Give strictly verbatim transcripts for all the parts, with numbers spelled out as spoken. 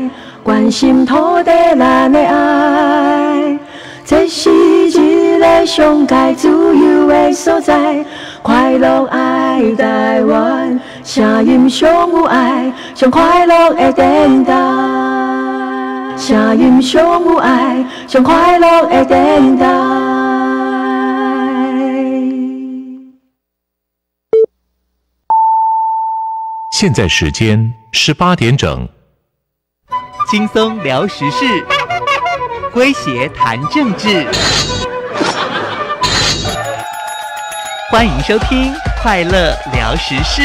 关心土地咱的爱，这是一个上界自由的所在。快乐爱台湾，声音上有爱，上快乐的电台。声音上有爱，上快乐的电台。 现在时间十八点整。 轻松聊时事，诙谐谈政治，欢迎收听《快乐聊时事》。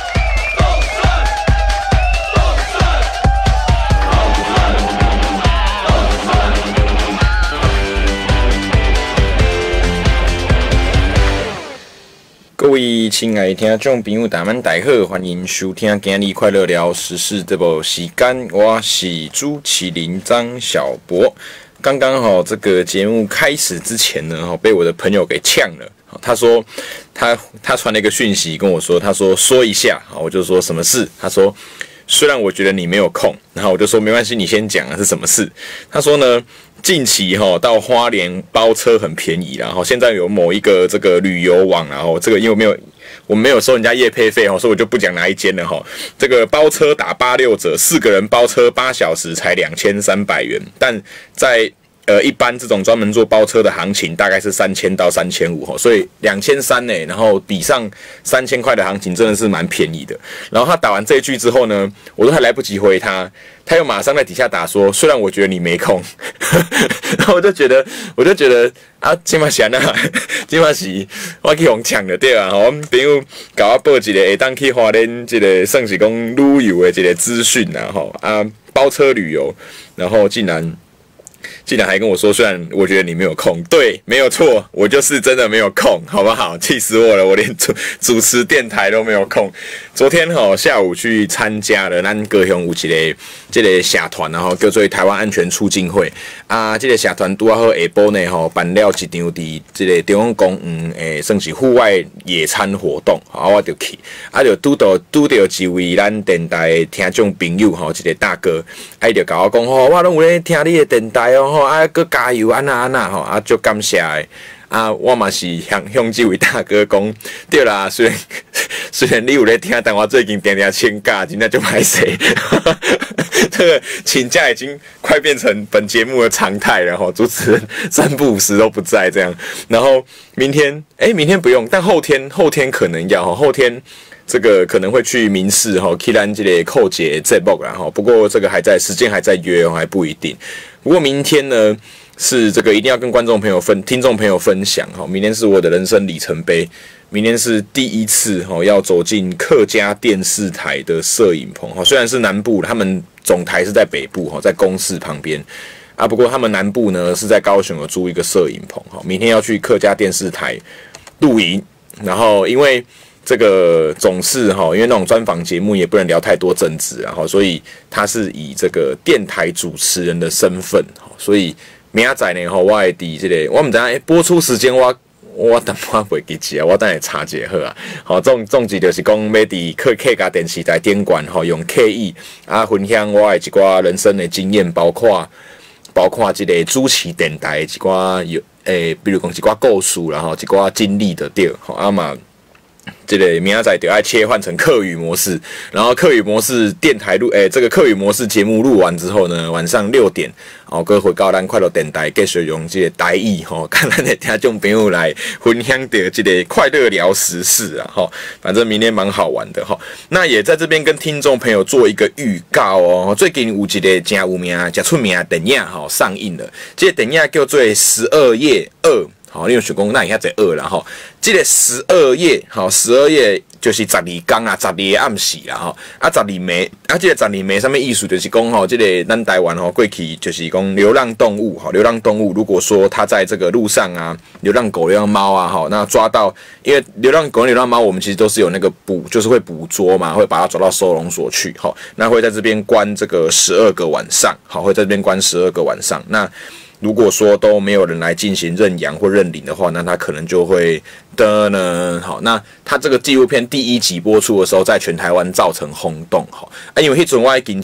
各位亲爱的听众朋友，大家大好，欢迎收听今日快乐聊时事这部时间，我是主持人张小博。刚刚好，这个节目开始之前呢，被我的朋友给呛了。他说他他传了一个讯息跟我说，他说说一下，我就说什么事？他说虽然我觉得你没有空，然后我就说没关系，你先讲啊是什么事？他说呢，近期哈到花莲包车很便宜啦，然后现在有某一个这个旅游网，然后这个因为我没有我没有收人家业配费，所以我就不讲哪一间了哈。这个包车打八六折，四个人包车八小时才两千三百元，但在呃，一般这种专门做包车的行情大概是三千到三千五，所以两千三呢，然后比上三千块的行情真的是蛮便宜的。然后他打完这一句之后呢，我都还来不及回他，他又马上在底下打说，虽然我觉得你没空，然后我就觉得，我就觉得啊，这么闲啊，这么是我去互抢的对啊，我朋友搞我报一个会当去花莲这个算是讲旅游的这个资讯啊，吼啊，包车旅游，然后竟然。竟然还跟我说，虽然我觉得你没有空，对，没有错，我就是真的没有空，好不好？气死我了，我连主主持电台都没有空。昨天哈下午去参加了咱高雄有一个这个社团，然后叫做台湾安全促进会啊，这个社团拄好下晡呢吼办了一场伫这个中央公园诶，算是户外野餐活动，啊我就去，啊就拄到拄到一位咱电台的听众朋友吼，一个大哥，啊伊就甲我讲吼，我拢有咧听你的电台哦吼，啊搁加油安那安那吼，啊足感谢的。啊，我嘛是向向这位大哥讲，对啦，虽然虽然你有在听，但我最近常常请假，真的就歹势。这个请假已经快变成本节目的常态了哈，主持人三不五时都不在这样。然后明天，哎、欸，明天不用，但后天后天可能要哈，后天这个可能会去民视哈，去咱这个扣节这部然后，不过这个还在时间还在约哦，还不一定。不过明天呢？是这个一定要跟观众朋友分、听众朋友分享哈。明天是我的人生里程碑，明天是第一次哈要走进客家电视台的摄影棚哈。虽然是南部，他们总台是在北部哈，在公视旁边啊。不过他们南部呢是在高雄有租一个摄影棚哈。明天要去客家电视台录影，然后因为这个总是哈，因为那种专访节目也不能聊太多政治，然后所以他是以这个电台主持人的身份哈，所以。明仔载呢吼，我会伫这个，我唔知影、欸、播出时间我我淡薄袂记起啊，我等下查一下好啊。好，总总之就是讲要伫客客家电视台顶管吼，用刻意啊分享我的一寡人生的经验，包括包括这个主持电台一寡有诶、欸，比如讲一寡故事啦吼，一寡经历的对，吼啊嘛。这个明仔载就要切换成客语模式，然后客语模式电台录，诶、欸，这个客语模式节目录完之后呢，晚上六点，哦，各回到咱快乐电台，继续用这个台语吼，看咱的听众朋友来分享的这个快乐聊时事啊，吼，反正明天蛮好玩的哈。那也在这边跟听众朋友做一个预告哦，最近有一个真有名、真出名的电影吼上映了，这个电影叫做《十二夜二》。好，你有想讲那一下在二啦吼，这个十二夜，好，十二夜就是十二天啊，十二个暗时啦吼，啊十二暝，啊这个十二暝什么意思？就是讲吼，这个咱台湾吼过去就是讲流浪动物，吼，流浪动物如果说它在这个路上啊，流浪狗、流浪猫啊，吼，那抓到，因为流浪狗、流浪猫，我们其实都是有那个捕，就是会捕捉嘛，会把它抓到收容所去，吼，那会在这边关这个十二个晚上，好，会在这边关十二个晚上，那。如果说都没有人来进行认养或认领的话，那他可能就会的呢。好，那他这个纪录片第一集播出的时候，在全台湾造成轰动。好，啊，因为迄阵我已经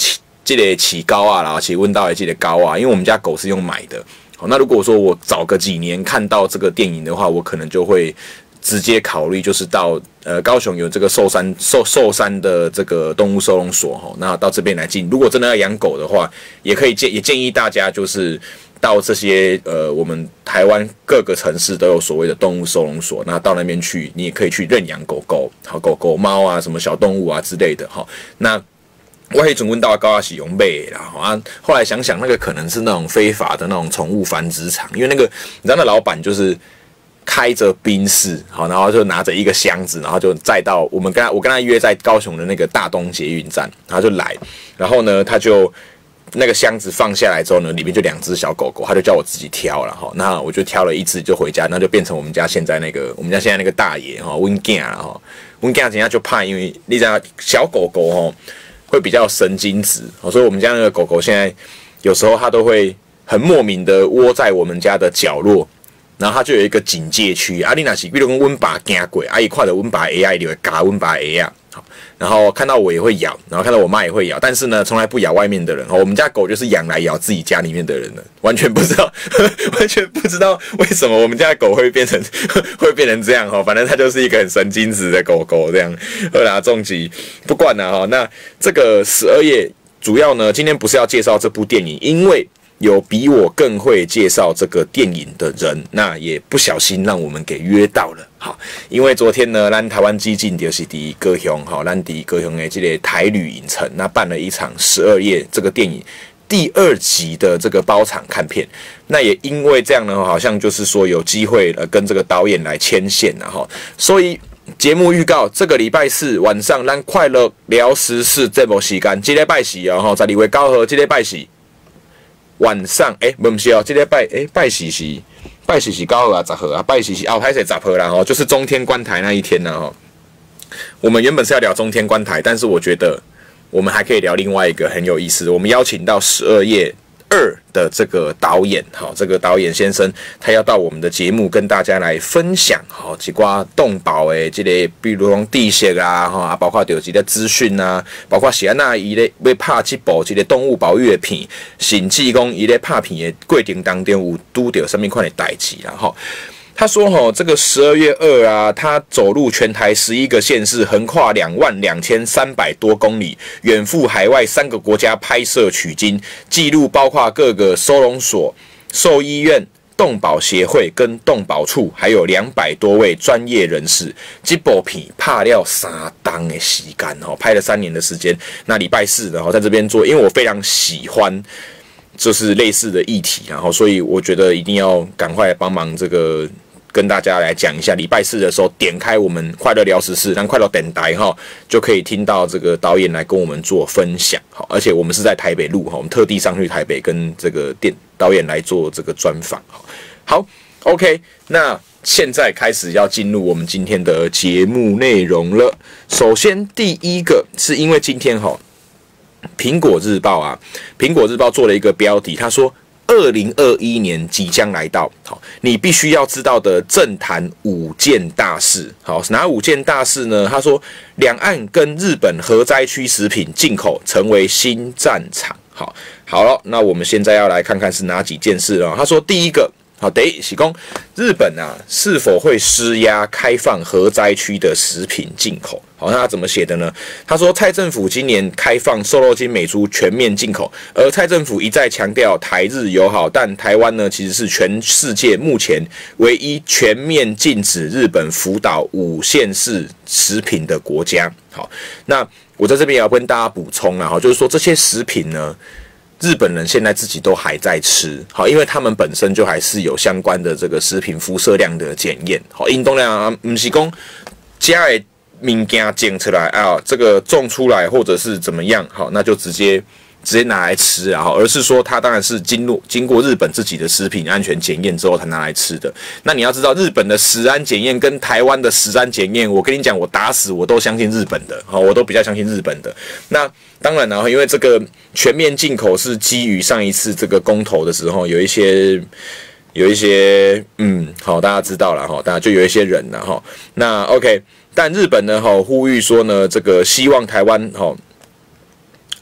这个起高啊，然后起温到的这个高啊，因为我们家狗是用买的。好，那如果说我早个几年看到这个电影的话，我可能就会直接考虑，就是到呃高雄有这个寿山寿寿山的这个动物收容所哈，那到这边来进。如果真的要养狗的话，也可以建也建议大家就是到这些呃我们台湾各个城市都有所谓的动物收容所，那到那边去，你也可以去认养狗狗，好狗狗猫啊什么小动物啊之类的哈。那我还准问到高阿喜用贝啦，啊，后来想想那个可能是那种非法的那种宠物繁殖场，因为那个你知道那老板就是开着宾士，好，然后就拿着一个箱子，然后就载到我们跟他我跟他约在高雄的那个大东捷运站，然后就来，然后呢他就那个箱子放下来之后呢，里面就两只小狗狗，他就叫我自己挑了哈，那我就挑了一只就回家，那就变成我们家现在那个我们家现在那个大爷哈，温囝啦哈，温囝今天就怕，因为你知道小狗狗哈。会比较神经质，所以我们家那个狗狗现在有时候它都会很莫名的窝在我们家的角落，然后它就有一个警戒区。啊，你若是比如讲阮爸行过，啊，伊看到阮爸 A I 就会咬阮爸 A I 啊，然后看到我也会咬，然后看到我妈也会咬，但是呢，从来不咬外面的人。我们家狗就是养来咬自己家里面的人的，完全不知道，完全不知道为什么我们家的狗会变成会变成这样哈。反正它就是一个很神经质的狗狗这样。好啦，重疾不管了哈。那这个十二页主要呢，今天不是要介绍这部电影，因为有比我更会介绍这个电影的人，那也不小心让我们给约到了。好，因为昨天呢，咱台湾基进就是第高雄，好，咱第高雄的这个台旅影城，那办了一场十二夜这个电影第二集的这个包场看片。那也因为这样呢，好像就是说有机会呃跟这个导演来牵线了哈，所以。节目预告：这个礼拜四晚上，咱快乐聊时事这部时间，这礼拜四哦，吼，十二月九号，这礼拜四晚上，诶、欸，不是哦，这礼拜诶、欸，拜四是拜四是九号啊，十号啊，拜四是哦，还是十号啦，吼，就是中天观台那一天呢，吼。我们原本是要聊中天观台，但是我觉得我们还可以聊另外一个很有意思的，我们邀请到十二夜二的这个导演，好，这个导演先生，他要到我们的节目跟大家来分享，好，几挂动保诶，这个比如讲地屑啊，哈，包括有几个资讯啊，包括是安那伊咧要拍这部这个动物保育的片，甚至讲伊咧拍片的过程当中有拄到什么款的代志啦，哈。他说：“吼，这个十二月二啊，他走入全台十一个县市，横跨两万两千三百多公里，远赴海外三个国家拍摄取经，记录包括各个收容所、兽医院、动保协会跟动保处，还有两百多位专业人士。这部片拍了三档的时间，吼，拍了三年的时间。那礼拜四，然后在这边做，因为我非常喜欢。”就是类似的议题，然后所以我觉得一定要赶快帮忙这个跟大家来讲一下。礼拜四的时候点开我们快乐聊时事，让快乐电台哈就可以听到这个导演来跟我们做分享。好，而且我们是在台北录哈，我们特地上去台北跟这个电导演来做这个专访。好 ，OK， 那现在开始要进入我们今天的节目内容了。首先第一个是因为今天哈。苹果日报啊，苹果日报做了一个标题，他说：“二零二一年即将来到，好，你必须要知道的政坛五件大事。好，哪五件大事呢？他说，两岸跟日本核灾区食品进口成为新战场。好，好了，那我们现在要来看看是哪几件事了。他说，第一个。”好，第一，是讲日本啊是否会施压开放核灾区的食品进口？好，那他怎么写的呢？他说，蔡政府今年开放瘦肉精美猪全面进口，而蔡政府一再强调台日友好，但台湾呢其实是全世界目前唯一全面禁止日本福岛五县市食品的国家。好，那我在这边也要跟大家补充啦，哈，就是说这些食品呢。日本人现在自己都还在吃，好，因为他们本身就还是有相关的这个食品辐射量的检验，好，因当然啊，不是讲家的物件检出来啊，这个种出来或者是怎么样，好，那就直接直接拿来吃啊，而是说它当然是经过经过日本自己的食品安全检验之后才拿来吃的。那你要知道，日本的食安检验跟台湾的食安检验，我跟你讲，我打死我都相信日本的，好，我都比较相信日本的。那当然了，因为这个全面进口是基于上一次这个公投的时候，有一些有一些嗯，好，大家知道了哈，大家就有一些人了哈。那 OK， 但日本呢，哈呼吁说呢，这个希望台湾哈。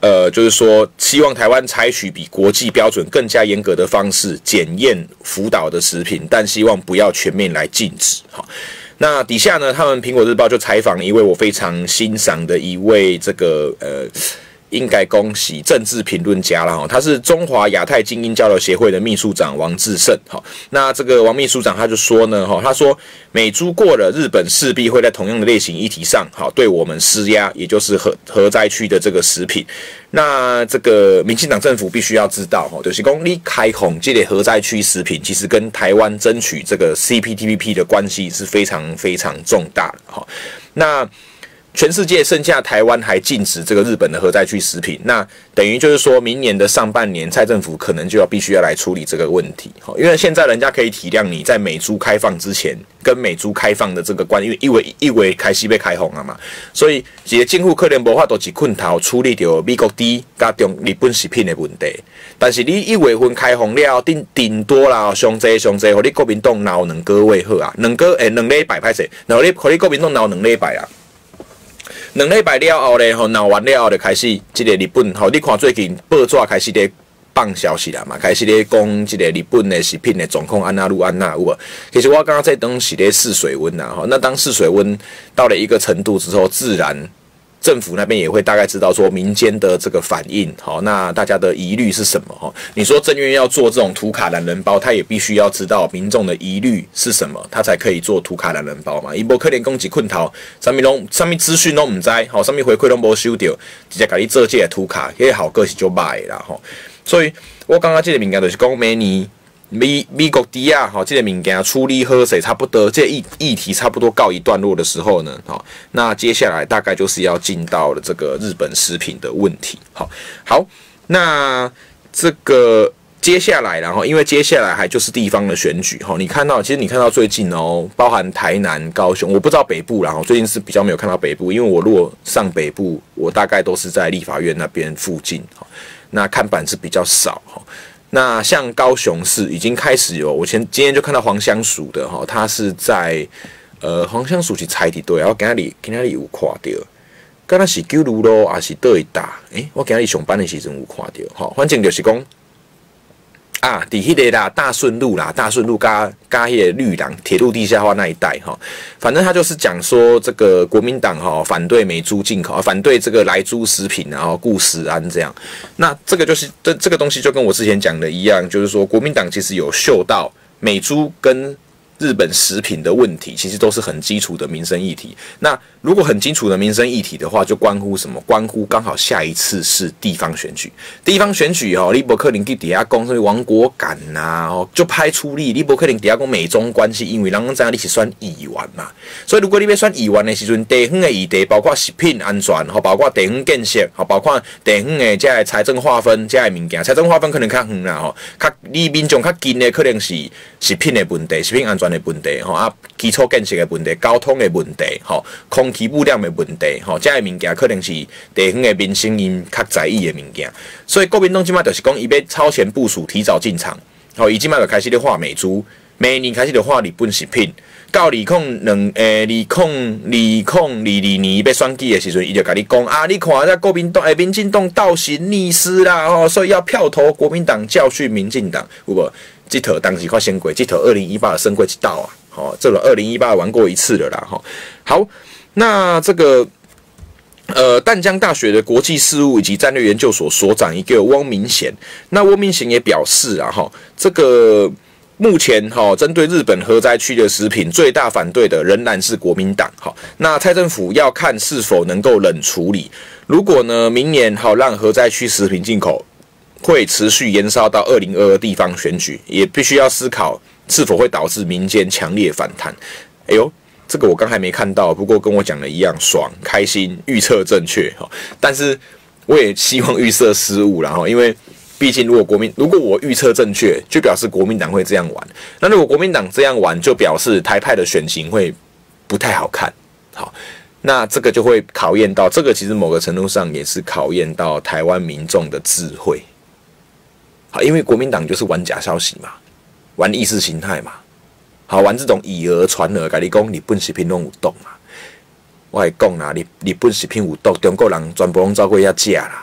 呃，就是说希望台湾采取比国际标准更加严格的方式检验福岛的食品，但希望不要全面来禁止。好，那底下呢，他们苹果日报就采访一位我非常欣赏的一位这个呃。应该恭喜政治评论家啦，他是中华亚太精英交流协会的秘书长王志胜。那这个王秘书长他就说呢，他说美猪过了，日本势必会在同样的类型议题上，对我们施压，也就是核核灾区的这个食品。那这个民进党政府必须要知道，就是说你开放这类核灾区食品，其实跟台湾争取这个 C P T P P 的关系是非常非常重大的。那全世界剩下台湾还禁止这个日本的核灾区食品，那等于就是说明年的上半年，蔡政府可能就要必须要来处理这个问题。因为现在人家可以体谅你在美猪开放之前跟美猪开放的这个关系，因为一为一为开始被开放了嘛，所以一个政府可能无法度一困头处理掉美国猪加中日本食品的问题。但是你一月份开放了，顶顶多啦，上济上济，互你国民党闹两个月好啊，两个诶两礼拜歹势，然后你互你国民党闹两礼拜啊。两礼拜了后咧，吼闹完了后就开始，这个日本吼，你看最近报纸开始咧放消息啦嘛，开始咧讲这个日本的食品的状况安那路安那有无？其实我刚刚在当是咧试水温啦，吼，那当试水温到了一个程度之后，自然政府那边也会大概知道说民间的这个反应，好，那大家的疑虑是什么？哈，你说政院要做这种涂卡懒人包，他也必须要知道民众的疑虑是什么，他才可以做涂卡懒人包嘛。伊无可能讲一困头，啥物拢啥物资讯拢唔知，好，啥物回馈拢无收到，直接甲你做这个涂卡，迄个效果是就歹的啦，吼。所以我刚刚这个物件就是讲明年。美美国猪啊，好，这个物件处理好势差不多，这个议议题差不多告一段落的时候呢，好，那接下来大概就是要进到了这个日本食品的问题，好，好，那这个接下来，然后因为接下来还就是地方的选举，哈，你看到，其实你看到最近哦，包含台南、高雄，我不知道北部啦，然后最近是比较没有看到北部，因为我如果上北部，我大概都是在立法院那边附近，哈，那看板是比较少，哈。那像高雄市已经开始有，我前今天就看到黄香薯的哈，它是在呃黄香薯是菜地对，我今日今日有看到，敢若是九如路还是倒一搭？诶，我今日上班的时阵有看到，哈，反正就是讲啊，伫迄个啦大顺路啦，大顺路加加迄个绿廊铁路地下化那一带哈，反正他就是讲说这个国民党哈反对美猪进口，反对这个来猪食品，然后顾食安这样。那这个就是这这个东西就跟我之前讲的一样，就是说国民党其实有嗅到美猪跟日本食品的问题，其实都是很基础的民生议题。那如果很基础的民生议题的话，就关乎什么？关乎刚好下一次是地方选举。地方选举哦，你不可能去底下讲什么亡国感呐、啊，哦，就拍出力，你不可能底下讲美中关系，因为人知影你是选议员嘛。所以如果你要选议员的时阵，地方的议题包括食品安全，吼，包括地方建设，吼，包括地方的这个财政划分，这个物件，财政划分可能较远啦，吼，较离民众较近的可能是食品的问题，食品安全的问题，吼啊，基础建设的问题，交通的问题，吼，空气污染的问题，吼，这个物件可能是地方的民生因较在意的物件。所以国民党即摆就是讲，伊要超前部署，提早进场，吼，伊即摆就开始咧画美猪，明年开始就画日本食品。到二零两诶，二零二零二二年要选举的时阵，伊就甲你讲啊，你看这国民党诶，民进党倒行逆施啦，吼，所以要票投国民党，教训民进党，有无？这套当时快先过，这套二零一八的升过一道啊，好，这个二零一八玩过一次了啦，哈。好，那这个呃，淡江大学的国际事务以及战略研究所所长一个汪明贤，那汪明贤也表示啊，哈，这个。目前哈，针对日本核灾区的食品，最大反对的仍然是国民党。好，那蔡政府要看是否能够冷处理。如果呢，明年好让核灾区食品进口会持续延烧到二零二二地方选举，也必须要思考是否会导致民间强烈反弹。哎呦，这个我刚还没看到，不过跟我讲的一样，爽开心，预测正确哈。但是我也希望预测失误啦哈，因为。毕竟，如果国民如果我预测正确，就表示国民党会这样玩。那如果国民党这样玩，就表示台派的选情会不太好看。好，那这个就会考验到，这个其实某个程度上也是考验到台湾民众的智慧。好，因为国民党就是玩假消息嘛，玩意识形态嘛，好玩这种以讹传讹，跟你讲日本食品拢有毒嘛。我会讲啦，日日本食品有毒，中国人全部拢走过遐食啦。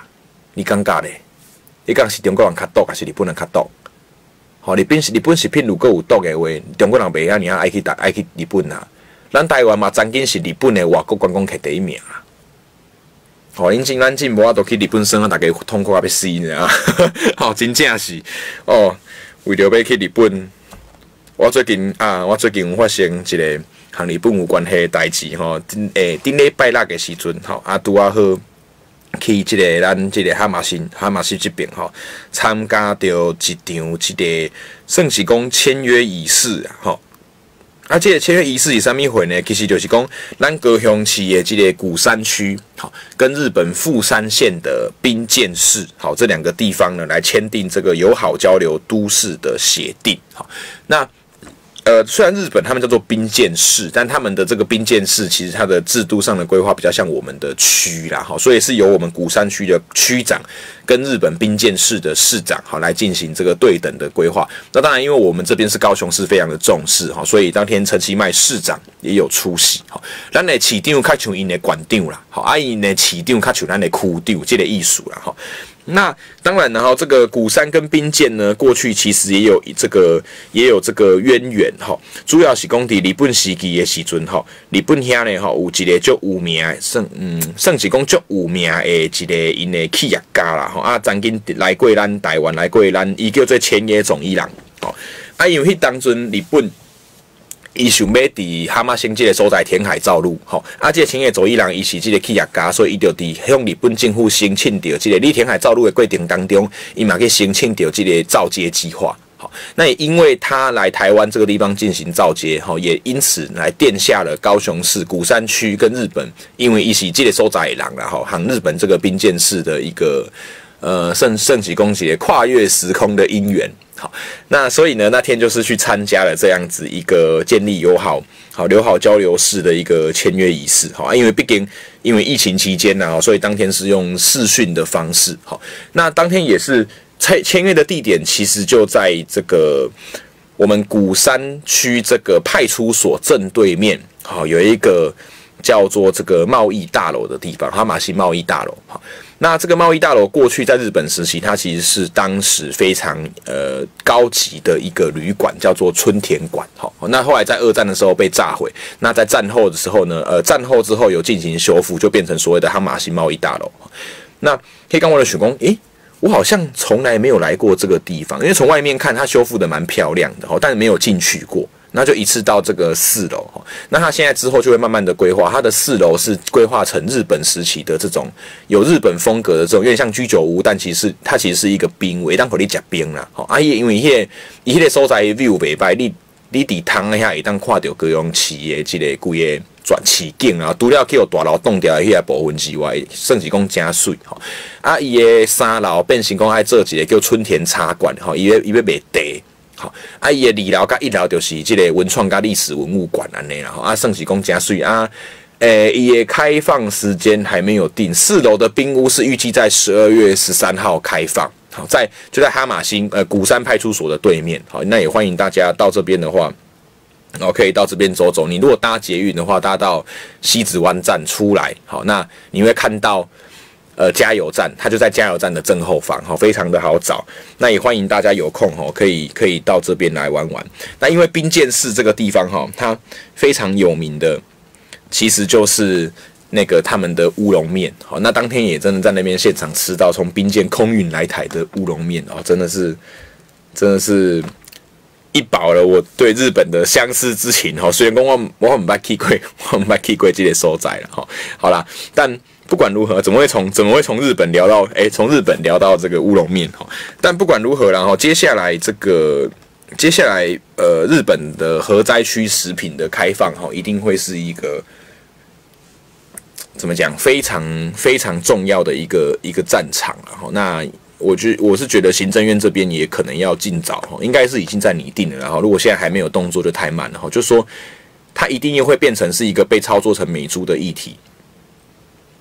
你感觉咧？你讲是中国人较毒，还是日本人较毒？吼、哦，日本是日本食品如果有毒的话，中国人袂遐尔爱去打爱去日本啦。咱台湾嘛，曾经是日本的外国观光客第一名啊。吼、哦，因真咱真无法度去日本耍，大家痛苦啊要死呢。吼、哦，真正是哦，为着要去日本，我最近啊，我最近有发生一个和日本有关系的代志吼。诶，顶礼拜六的时阵，吼啊拄啊好去即、这个咱即个哈马星哈马星这边吼，参加着一场即个算是讲签约仪式啊，吼。啊，这个签约仪式是啥物回呢？其实就是讲，咱高雄市的这个鼓山区，好，跟日本富山县的滨见市，好，这两个地方呢，来签订这个友好交流都市的协定，好，那。呃，虽然日本他们叫做滨见市，但他们的这个滨见市其实它的制度上的规划比较像我们的区啦，哈，所以是由我们鼓山区的区长跟日本滨见市的市长好来进行这个对等的规划。那当然，因为我们这边是高雄市非常的重视哈，所以当天陈其迈市长也有出席哈。咱的市长较像因的馆长啦，好，啊因的市长较像咱的区长，这个意思啦哈。那当然，然后这个鼓山跟滨见呢，过去其实也有这个也有这个渊源哈。主要是讲伫日本时期的时阵哈，日本遐呢哈有一个足有名的，算嗯算是讲足有名的一个因的企业家啦哈。啊，曾经来过咱台湾，来过咱，伊叫做千野总一郎。哦，啊，因为迄当阵日本。伊想要伫哈马星这个所在填海造陆，吼，啊，这个千叶走一郎伊是这个企业家，所以伊就伫向日本政府申请到这个你填海造陆的过程当中，伊嘛去申请到这个造街计划，好，那也因为他来台湾这个地方进行造街，吼，也因此来奠下了高雄市鼓山区跟日本，因为伊是这个所在的人啦，吼，和日本这个滨见市的一个呃圣圣喜公节跨越时空的姻缘。好，那所以呢，那天就是去参加了这样子一个建立友好、好友好交流式的一个签约仪式。好，因为毕竟因为疫情期间呢、啊，所以当天是用视讯的方式。好，那当天也是签签约的地点，其实就在这个我们鼓山区这个派出所正对面。好，有一个叫做这个贸易大楼的地方，哈马星贸易大楼。好。那这个贸易大楼过去在日本时期，它其实是当时非常呃高级的一个旅馆，叫做春田馆。好，那后来在二战的时候被炸毁。那在战后的时候呢，呃，战后之后有进行修复，就变成所谓的哈马星贸易大楼。那可以跟我的许工，诶，我好像从来没有来过这个地方，因为从外面看它修复的蛮漂亮的，但是没有进去过。那就一次到这个四楼，那它现在之后就会慢慢的规划，它的四楼是规划成日本时期的这种有日本风格的这种，有点像居酒屋，但其实它其实是一个冰位，当可你吃冰啦，啊，因为迄个伊迄个所在 view 袂歹，你你伫窗遐会当看到高雄市的这个规个全市景啊，除了去有大楼冻掉的迄个部分之外，算是讲真水吼。啊，伊的三楼变成讲爱做一个叫春田茶馆吼，伊要伊要卖茶。好，啊，伊的二楼甲一楼就是这个文创甲历史文物馆安尼啦，啊，算是讲真水啊。诶，伊的开放时间还没有定，四楼的冰屋是预计在十二月十三号开放。好，在就在哈马星呃鼓山派出所的对面。好，那也欢迎大家到这边的话，然后可以到这边走走。你如果搭捷运的话，搭到西子湾站出来，好，那你会看到。呃，加油站，它就在加油站的正后方，哈，非常的好找。那也欢迎大家有空哈，可以可以到这边来玩玩。那因为滨见市这个地方哈，它非常有名的，其实就是那个他们的乌龙面。好，那当天也真的在那边现场吃到从滨见空运来台的乌龙面哦，真的是真的是一饱了我对日本的相思之情哈。虽然讲我我很捌去过，我很捌去过这个所在了哈。好啦，但。不管如何，怎么会从怎么会从日本聊到哎，从日本聊到这个乌龙面哈？但不管如何，然后接下来这个接下来呃，日本的核灾区食品的开放哈，一定会是一个怎么讲非常非常重要的一个一个战场了哈。那我觉我是觉得行政院这边也可能要尽早哈，应该是已经在拟定了，然后如果现在还没有动作就太慢了哈，就是说它一定又会变成是一个被操作成美猪的议题。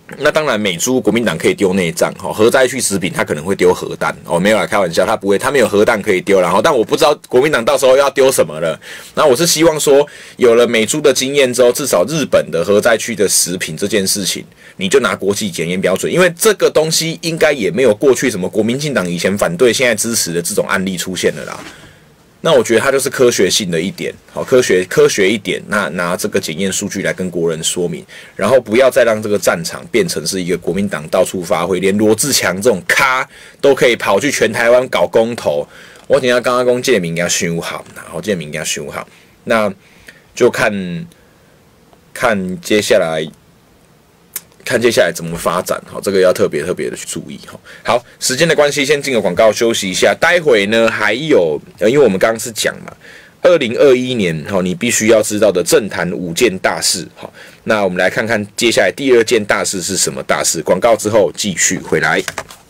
那当然，美猪国民党可以丢内脏，哈，核灾区食品他可能会丢核弹，哦，没有啦，开玩笑，他不会，他没有核弹可以丢，然后，但我不知道国民党到时候要丢什么了。那我是希望说，有了美猪的经验之后，至少日本的核灾区的食品这件事情，你就拿国际检验标准，因为这个东西应该也没有过去什么国民进党以前反对，现在支持的这种案例出现了啦。那我觉得它就是科学性的一点，好，科学科学一点，那拿这个检验数据来跟国人说明，然后不要再让这个战场变成是一个国民党到处发挥，连罗志强这种咖都可以跑去全台湾搞公投。我等一下刚刚讲这个名给他修好，然后这个名给他修好，那就看看接下来。看接下来怎么发展，好，这个要特别特别的去注意哈。好，时间的关系，先进个广告休息一下。待会呢还有，呃，因为我们刚刚是讲嘛，二零二一年哈，你必须要知道的政坛五件大事。好，那我们来看看接下来第二件大事是什么大事。广告之后继续回来。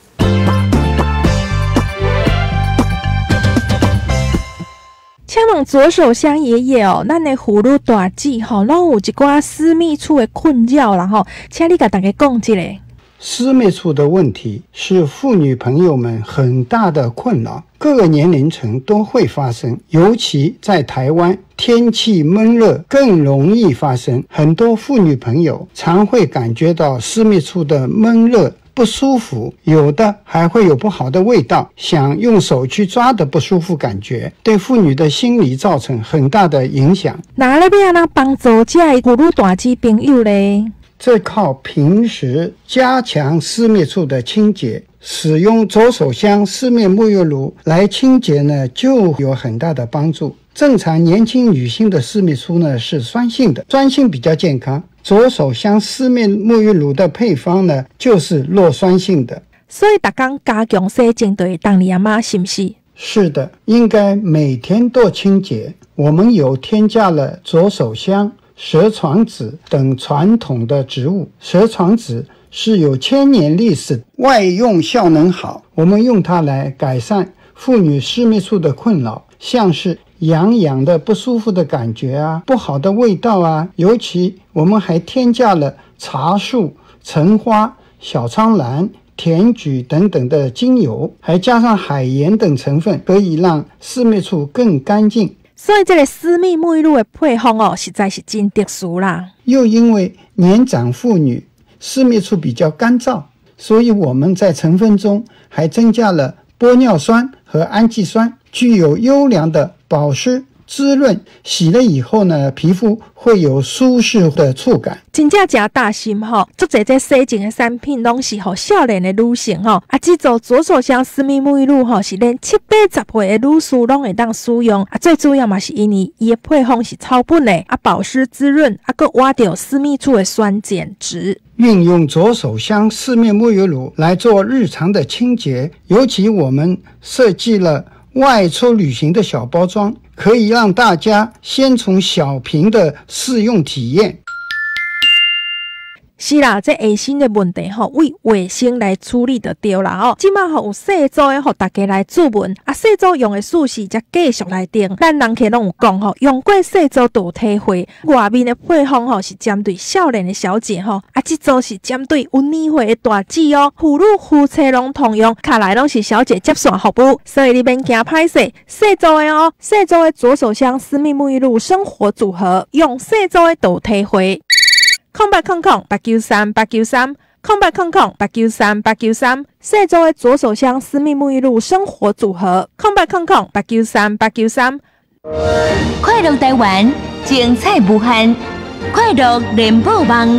请问左手乡爷爷哦，咱的妇女大姐吼，拢有一寡私密处的困扰啦吼，请你甲大家讲一下。 私密处的问题是妇女朋友们很大的困扰，各个年龄层都会发生，尤其在台湾天气闷热更容易发生。很多妇女朋友常会感觉到私密处的闷热不舒服，有的还会有不好的味道，想用手去抓的不舒服感觉，对妇女的心理造成很大的影响。 那要要安怎帮助这些妇女大姐朋友呢？ 这靠平时加强私密处的清洁，使用左手香私密沐浴露来清洁呢，就有很大的帮助。正常年轻女性的私密处呢是酸性的，酸性比较健康。左手香私密沐浴露的配方呢就是弱酸性的， 所以每天加强洗净对当你阿妈是不是？ 是的，应该每天都清洁。我们有添加了左手香、蛇床子等传统的植物。蛇床子是有千年历史，外用效能好，我们用它来改善妇女私密处的困扰，像是痒痒的不舒服的感觉啊，不好的味道啊，尤其我们还添加了茶树、橙花、小苍兰、甜菊等等的精油，还加上海盐等成分，可以让私密处更干净。 所以这个私密沐浴露的配方哦，实在是真特殊啦。 又因为年长妇女私密处比较干燥，所以我们在成分中还增加了玻尿酸和氨基酸，具有优良的保湿滋润，洗了以后呢，皮肤会有舒适的触感。 真正真大心吼，足侪这洗净的产品拢是吼少年的女性吼，啊，这组左手香私密沐浴露吼是连七八十岁的女士拢会当使用，啊，最主要嘛是因为伊的配方是草本的，啊，保湿滋润，啊，佮挖掉私密处的酸碱值。 运用左手香私密沐浴露来做日常的清洁，尤其我们设计了外出旅行的小包装，可以让大家先从小瓶的试用体验。 是啦，这卫生的问题吼，为卫生来处理就对啦吼。即马吼有细组的吼，大家来注文啊，细组用的数字才继续来定。咱人客拢有讲吼，用过细组都有体会。外面的配方吼是针对少年的小姐吼，啊，这组是针对有年岁的大姐哦。妇女夫妻拢通用，卡来拢是小姐接线服务，所以你免惊歹势。细组的哦，细组的左手香私密沐浴露生活组合，用细组的都有体会。空八空空八九三八九三，空八空空八九三八九三，细组的左手香私密沐浴露生活组合，空八空空八九三八九三。 快乐台湾，精彩无限，快乐联播网。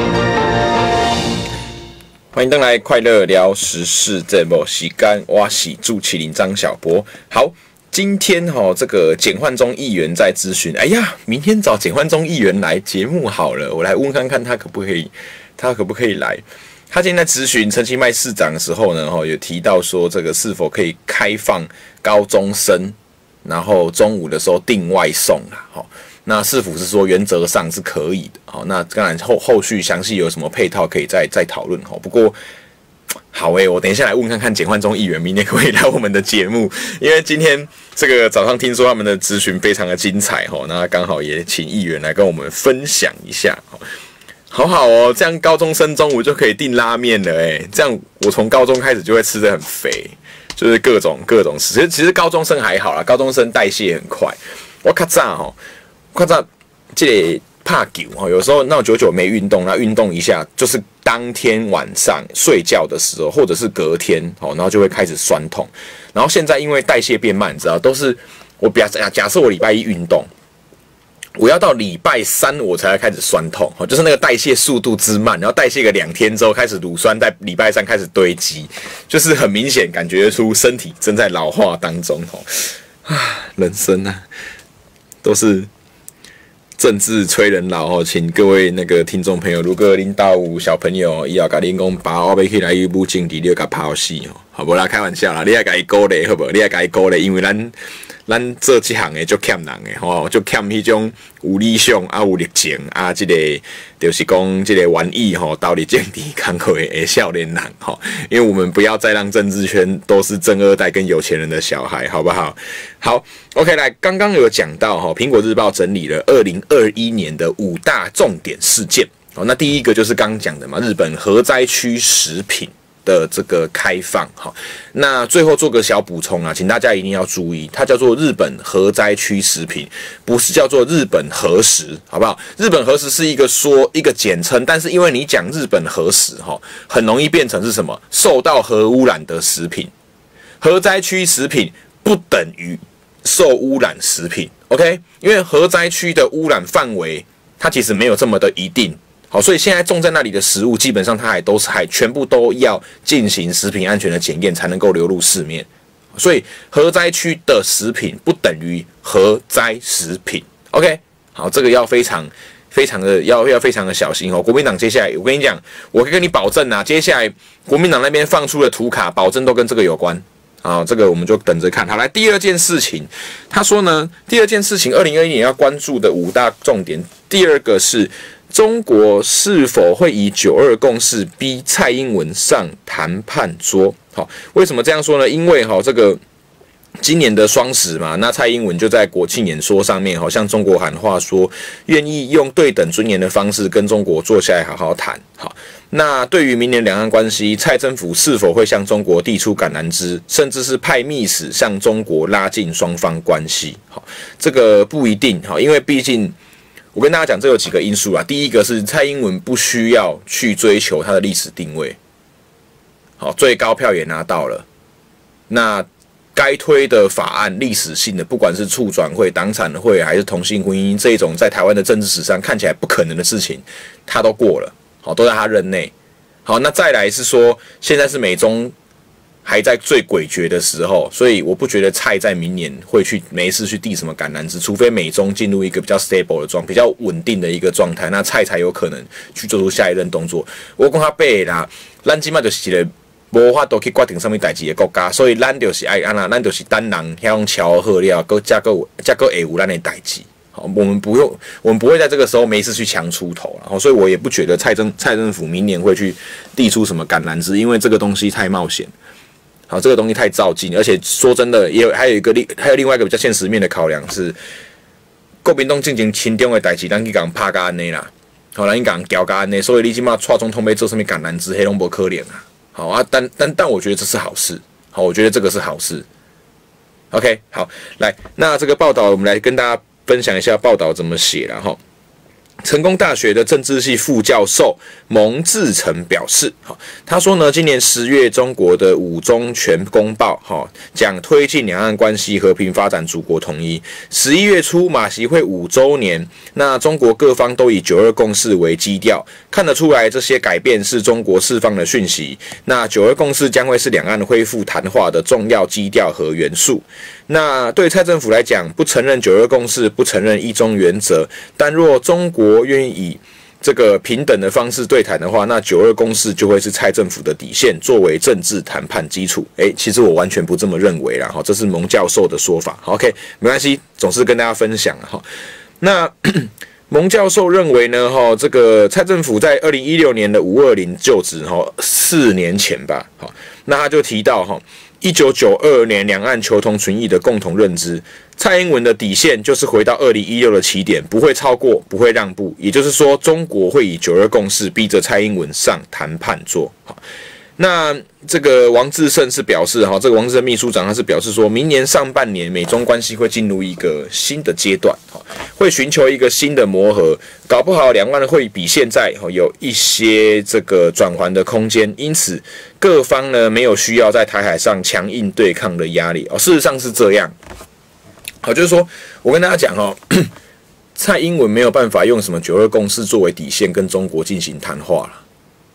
欢迎登来快乐聊时事这部时间，我是主持人张小博。好。今天哈、哦，这个简焕忠议员在咨询，哎呀，明天找简焕忠议员来节目好了，我来问看看他可不可以，他可不可以来？他今天在咨询陈其迈市长的时候呢，哈、哦，有提到说这个是否可以开放高中生，然后中午的时候订外送啊，哈、哦，那市府是说原则上是可以的，好、哦，那当然后后续详细有什么配套可以再再讨论，哈、哦，不过。好诶、欸，我等一下来问看看简焕忠议员明天可不可以来我们的节目，因为今天这个早上听说他们的咨询非常的精彩吼，那刚好也请议员来跟我们分享一下。 好好哦，这样高中生中午就可以订拉面了哎，这样我从高中开始就会吃得很肥，就是各种各种吃。其实其实高中生还好啦，高中生代谢很快。我较早吼，较早这个怕久哈，有时候那种久久没运动，那运动一下，就是当天晚上睡觉的时候，或者是隔天哦，然后就会开始酸痛。然后现在因为代谢变慢，你知道，都是我比较假设我礼拜一运动。我要到礼拜三我才开始酸痛，就是那个代谢速度之慢，然后代谢个两天之后，开始乳酸在礼拜三开始堆积，就是很明显感觉出身体正在老化当中。啊，人生啊，都是政治催人老，请各位那个听众朋友，如果恁家有小朋友，以后甲恁讲爸，我要起来去舞政治，你要甲抛死哦，好无啦，开玩笑啦，你要甲伊鼓励好无？你要甲伊鼓励，因为咱。咱做这行的就欠人的吼，就欠迄种有理想啊、有热情啊，这个就是讲这个愿意吼，到底政治工作的少年人吼，因为我们不要再让政治圈都是正二代跟有钱人的小孩，好不好？好 ，OK， 来，刚刚有讲到哈，苹果日报整理了二零二一年的五大重点事件。哦，那第一个就是刚讲的嘛，日本核灾区食品的这个开放，好，那最后做个小补充啊，请大家一定要注意，它叫做日本核灾区食品，不是叫做日本核食，好不好？日本核食是一个说一个简称，但是因为你讲日本核食，哈，很容易变成是什么？受到核污染的食品，核灾区食品不等于受污染食品 ，OK？ 因为核灾区的污染范围，它其实没有这么的一定。好，所以现在种在那里的食物，基本上它还都是还全部都要进行食品安全的检验，才能够流入市面。所以核灾区的食品不等于核灾食品。OK， 好，这个要非常非常的要要非常的小心哦。国民党接下来，我跟你讲，我可以跟你保证啊，接下来国民党那边放出的图卡，保证都跟这个有关。好，这个我们就等着看。好，来第二件事情，他说呢，第二件事情，二零二一年要关注的五大重点，第二个是。中国是否会以九二共识逼蔡英文上谈判桌？好，为什么这样说呢？因为哈，这个今年的双十嘛，那蔡英文就在国庆演说上面，好向中国喊话说，愿意用对等尊严的方式跟中国坐下来好好谈。好，那对于明年两岸关系，蔡政府是否会向中国递出橄榄枝，甚至是派密使向中国拉近双方关系？好，这个不一定。好，因为毕竟。我跟大家讲，这有几个因素啦。第一个是蔡英文不需要去追求他的历史定位，好，最高票也拿到了。那该推的法案，历史性的，不管是促转会、党产会还是同性婚姻这种在台湾的政治史上看起来不可能的事情，他都过了，好，都在他任内。好，那再来是说，现在是美中。还在最诡谲的时候，所以我不觉得蔡在明年会去没事去递什么橄榄枝，除非美中进入一个比较 stable 的状、比较稳定的一个状态，那蔡才有可能去做出下一任动作。我讲他背啦，咱今麦就是一个无法度去决定什么代志的国家，所以咱就是爱安啦，咱就是单人遐种巧合了，搁加个加个会有咱的代志。好，我们不用，我们不会在这个时候没事去强出头，然后所以我也不觉得蔡政蔡政府明年会去递出什么橄榄枝，因为这个东西太冒险。好，这个东西太照进，而且说真的，也有还有一个另还有另外一个比较现实面的考量是，国民党进行轻重的代志，咱去讲拍甲安尼啦，好，咱去讲交甲安尼，所以你起码蔡总统要做什么橄榄枝，黑龙无可怜啊，好啊，但但但我觉得这是好事，好，我觉得这个是好事。OK， 好，来，那这个报道我们来跟大家分享一下报道怎么写啦齁。成功大学的政治系副教授蒙志成表示，他说呢，今年十月，中国的五中全公报哈讲推进两岸关系和平发展，祖国统一。十一月初，马习会五周年，那中国各方都以九二共识为基调，看得出来这些改变是中国释放的讯息。那九二共识将会是两岸恢复谈话的重要基调和元素。那对蔡政府来讲，不承认九二共识，不承认一中原则，但若中国愿意以这个平等的方式对谈的话，那九二共识就会是蔡政府的底线，作为政治谈判基础。诶，其实我完全不这么认为啦，哈，这是蒙教授的说法。OK， 没关系，总是跟大家分享哈。那蒙教授认为呢，哈，这个蔡政府在二零一六年的五二零就职，哈，四年前吧，好，那他就提到哈， 一九九二年两岸求同存异的共同认知，蔡英文的底线就是回到二零一六的起点，不会超过，不会让步。也就是说，中国会以九二共识逼着蔡英文上谈判桌。那这个王志胜是表示，哈，这个王志胜秘书长他是表示说，明年上半年美中关系会进入一个新的阶段，会寻求一个新的磨合，搞不好两岸会比现在有一些这个转圜的空间，因此各方呢没有需要在台海上强硬对抗的压力哦。事实上是这样，好，就是说我跟大家讲哦，蔡英文没有办法用什么九二共识作为底线跟中国进行谈话了。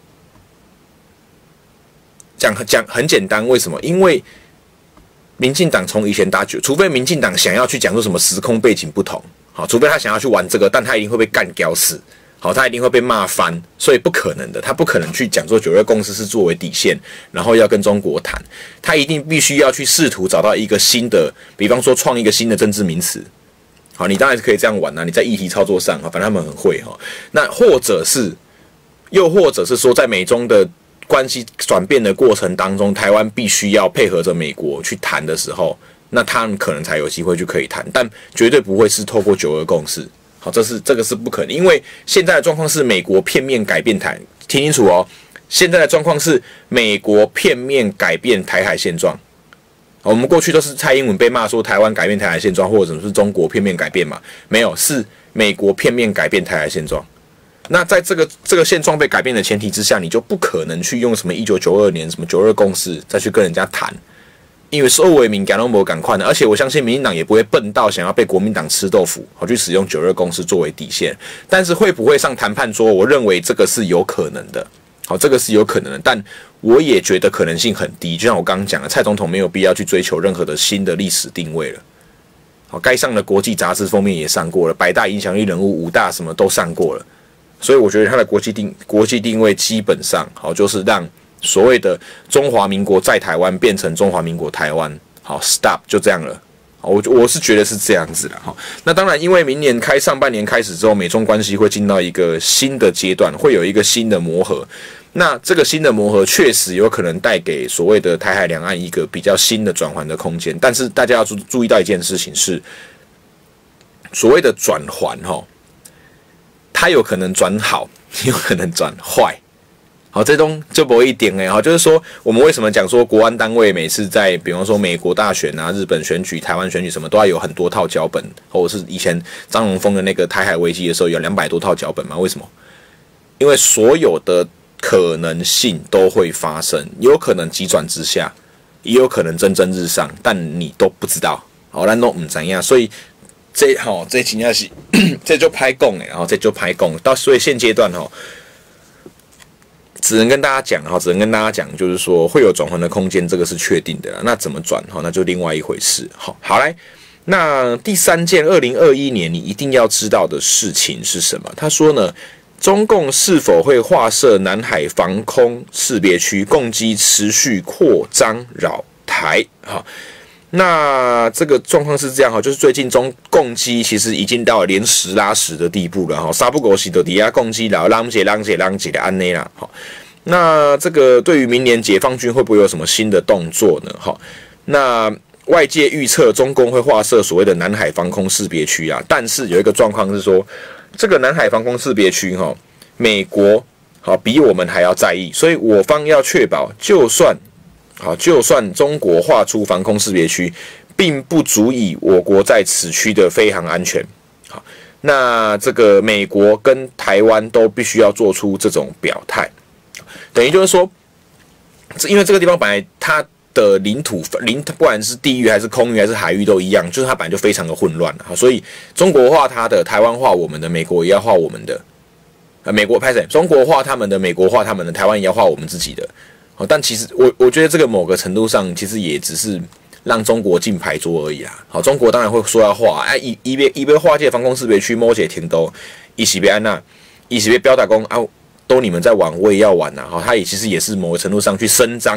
讲讲很简单，为什么？因为民进党从以前打九，除非民进党想要去讲说什么时空背景不同，好，除非他想要去玩这个，但他一定会被干掉死，好，他一定会被骂翻，所以不可能的，他不可能去讲说九二共识是作为底线，然后要跟中国谈，他一定必须要去试图找到一个新的，比方说创一个新的政治名词。好，你当然是可以这样玩啊，你在议题操作上，反正他们很会哈。那或者是，又或者是说，在美中的关系转变的过程当中，台湾必须要配合着美国去谈的时候，那他们可能才有机会去可以谈，但绝对不会是透过九二共识。好，这是这个是不可能，因为现在的状况是美国片面改变台，听清楚哦，现在的状况是美国片面改变台海现状。我们过去都是蔡英文被骂说台湾改变台海现状，或者是中国片面改变嘛？没有，是美国片面改变台海现状。那在这个这个现状被改变的前提之下，你就不可能去用什么一九九二年什么九二共识再去跟人家谈，因为是欧维民感都没有赶快的，而且我相信民进党也不会笨到想要被国民党吃豆腐，好去使用九二共识作为底线。但是会不会上谈判桌，我认为这个是有可能的。好，这个是有可能的，但我也觉得可能性很低。就像我刚刚讲的，蔡总统没有必要去追求任何的新的历史定位了。好，该上的国际杂志封面也上过了，百大影响力人物、五大什么都上过了。所以我觉得他的国际定国际定位基本上好，就是让所谓的中华民国在台湾变成中华民国台湾，好 ，stop 就这样了。我我是觉得是这样子的哈。那当然，因为明年开上半年开始之后，美中关系会进到一个新的阶段，会有一个新的磨合。那这个新的磨合确实有可能带给所谓的台海两岸一个比较新的转圜的空间。但是大家要注注意到一件事情是，所谓的转圜哈，它有可能转好，有可能转坏。好，这东就不一点哎，好，就是说我们为什么讲说国安单位每次在比方说美国大选啊、日本选举、台湾选举什么都要有很多套脚本，或者是以前张荣峰的那个台海危机的时候有两百多套脚本嘛？为什么？因为所有的可能性都会发生，有可能急转直下，也有可能蒸蒸日上，但你都不知道。好，咱都唔知样，所以这好这真正是这就拍供哎，然后这就拍供到，所以现阶段哈。只能跟大家讲哈，只能跟大家讲，就是说会有转圜的空间，这个是确定的啦。那怎么转哈，那就另外一回事。好，好来，那第三件，二零二一年你一定要知道的事情是什么？他说呢，中共是否会划设南海防空识别区，共机持续扩张扰台？哈。那这个状况是这样哈，就是最近中共机其实已经到了连十拉十的地步了哈，沙不狗洗的底下共机了，浪姐浪姐浪姐的安内啦哈。那这个对于明年解放军会不会有什么新的动作呢？哈，那外界预测中共会划设所谓的南海防空识别区啊，但是有一个状况是说，这个南海防空识别区哈，美国好比我们还要在意，所以我方要确保，就算。好，就算中国划出防空识别区，并不足以我国在此区的飞航安全。好，那这个美国跟台湾都必须要做出这种表态，等于就是说，因为这个地方本来它的领土领，不管是地域还是空域还是海域都一样，就是它本来就非常的混乱了。所以中国划它的，台湾划我们的，美国也要划我们的。呃，美国拍谁？中国划他们的，美国划他们的，台湾也要划我们自己的。但其实我我觉得这个某个程度上，其实也只是让中国进牌桌而已啦。好，中国当然会说要划，哎，一一边一边划界防空识别区，摸起停都，一起别安娜，一起别标打工啊，都你们在玩，我也要玩呐。好，他也其实也是某个程度上去伸张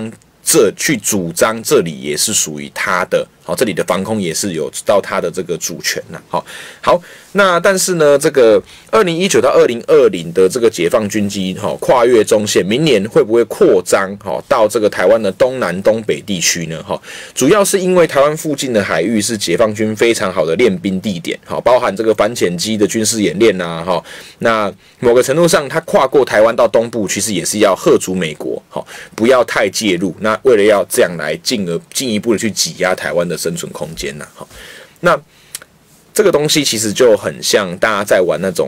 这去主张这里也是属于他的，好，这里的防空也是有到他的这个主权呐，好，好，那但是呢，这个二零一九到二零二零的这个解放军机，哈，跨越中线，明年会不会扩张，哈，到这个台湾的东南东北地区呢？哈，主要是因为台湾附近的海域是解放军非常好的练兵地点，哈，包含这个反潜机的军事演练呐，哈，那某个程度上，它跨过台湾到东部，其实也是要吓阻美国，哈，不要太介入。那为了要这样来进而进一步的去挤压台湾的生存空间呐，好，那这个东西其实就很像大家在玩那种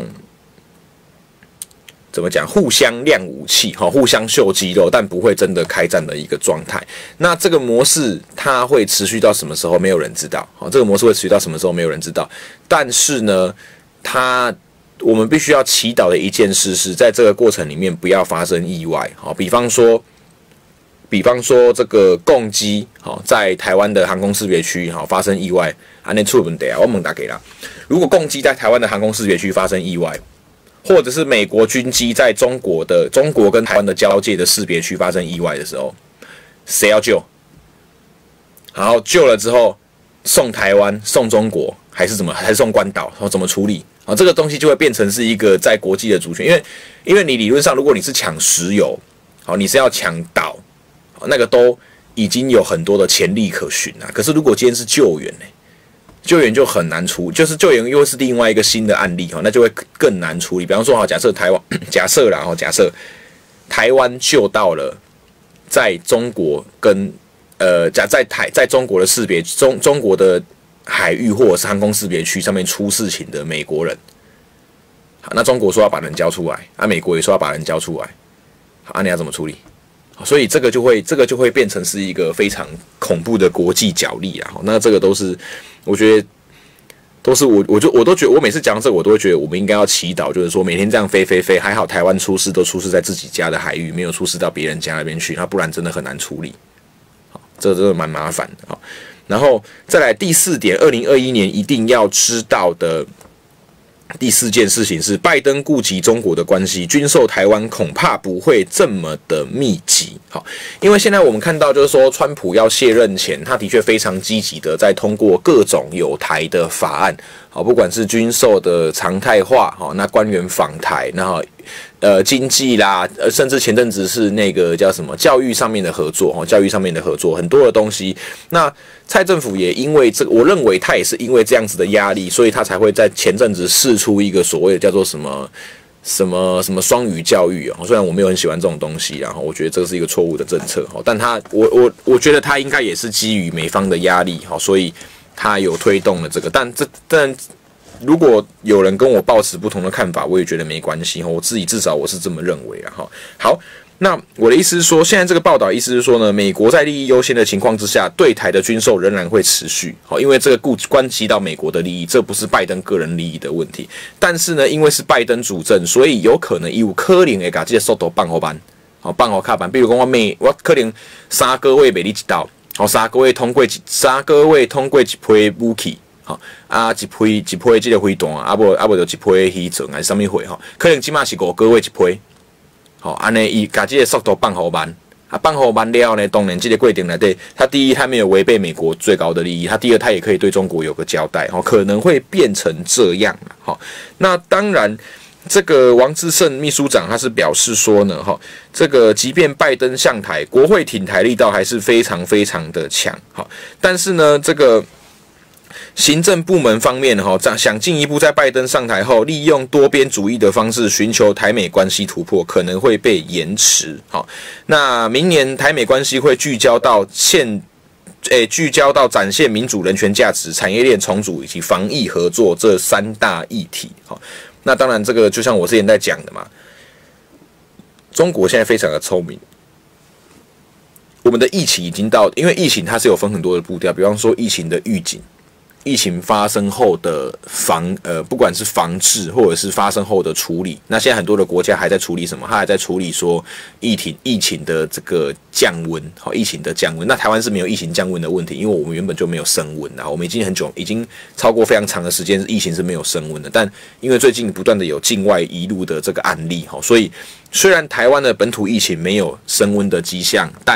怎么讲，互相亮武器，哈，互相秀肌肉，但不会真的开战的一个状态。那这个模式它会持续到什么时候？没有人知道，好，这个模式会持续到什么时候？没有人知道。但是呢，它我们必须要祈祷的一件事是在这个过程里面不要发生意外，好，比方说。比方说，这个共机好在台湾的航空识别区好发生意外，安尼出问题啊！我问大家啦，如果共机在台湾的航空识别区发生意外，或者是美国军机在中国的中国跟台湾的交界的识别区发生意外的时候，谁要救？然后救了之后送台湾、送中国，还是怎么？还是送关岛？然后怎么处理？啊，这个东西就会变成是一个在国际的主权，因为因为你理论上，如果你是抢石油，好，你是要抢岛。那个都已经有很多的潜力可循啊，可是如果今天是救援呢、欸，救援就很难处理，就是救援又是另外一个新的案例哈，那就会更难处理。比方说，好，假设台湾，假设啦，哈，假设台湾救到了在中国跟呃，假在台在中国的识别中中国的海域或者是航空识别区上面出事情的美国人，好，那中国说要把人交出来，啊，美国也说要把人交出来，好，啊，你要怎么处理？所以这个就会，这个就会变成是一个非常恐怖的国际角力啊！那这个都是，我觉得都是我，我就我都觉得，我每次讲到这个，我都会觉得我们应该要祈祷，就是说每天这样飞飞飞，还好台湾出事都出事在自己家的海域，没有出事到别人家那边去，那不然真的很难处理。好，这个真的蛮麻烦的。好，然后再来第四点，二零二一年一定要知道的。第四件事情是，拜登顾及中国的关系，军售台湾恐怕不会这么的密集。好，因为现在我们看到，就是说，川普要卸任前，他的确非常积极的在通过各种有台的法案。好，不管是军售的常态化，好，那官员访台，然后呃经济啦，呃甚至前阵子是那个叫什么教育上面的合作，哈，教育上面的合作，很多的东西。那蔡政府也因为这个，我认为他也是因为这样子的压力，所以他才会在前阵子释出一个所谓的叫做什么什么什么双语教育啊。虽然我没有很喜欢这种东西，然后我觉得这是一个错误的政策，但他我我我觉得他应该也是基于美方的压力，好，所以他有推动了这个。但这但如果有人跟我抱持不同的看法，我也觉得没关系，我自己至少我是这么认为啊。好。那我的意思是说，现在这个报道意思是说呢，美国在利益优先的情况之下，对台的军售仍然会持续，好，因为这个顾关系到美国的利益，这不是拜登个人利益的问题。但是呢，因为是拜登主政，所以有可能有可能会把这些速度放后班，好，放后卡班。比如讲我每我可能三个月卖你一道，好，三个月通过一三个月通过一批武器，好啊，一批一批这个飞弹，啊不啊不就一批飞船还是什么货哈，可能起码是五个月一批。好，安尼伊把这个速度放好慢，啊，放好慢了呢，当然这个规定来对，他第一他没有违背美国最高的利益，他第二他也可以对中国有个交代，好，可能会变成这样，好，那当然，这个王志胜秘书长他是表示说呢，哈，这个即便拜登上台，国会挺台力道还是非常非常的强，好，但是呢，这个。行政部门方面，哈，想进一步在拜登上台后，利用多边主义的方式寻求台美关系突破，可能会被延迟。好，那明年台美关系会聚焦到现，诶，聚焦到展现民主、人权价值、产业链重组以及防疫合作这三大议题。好，那当然，这个就像我之前在讲的嘛，中国现在非常的聪明。我们的疫情已经到，因为疫情它是有分很多的步调，比方说疫情的预警。疫情发生后的防呃，不管是防治或者是发生后的处理，那现在很多的国家还在处理什么？他还在处理说疫情疫情的这个降温，好，疫情的降温。那台湾是没有疫情降温的问题，因为我们原本就没有升温啊，我们已经很久，已经超过非常长的时间，疫情是没有升温的。但因为最近不断的有境外移入的这个案例，好，所以虽然台湾的本土疫情没有升温的迹象，但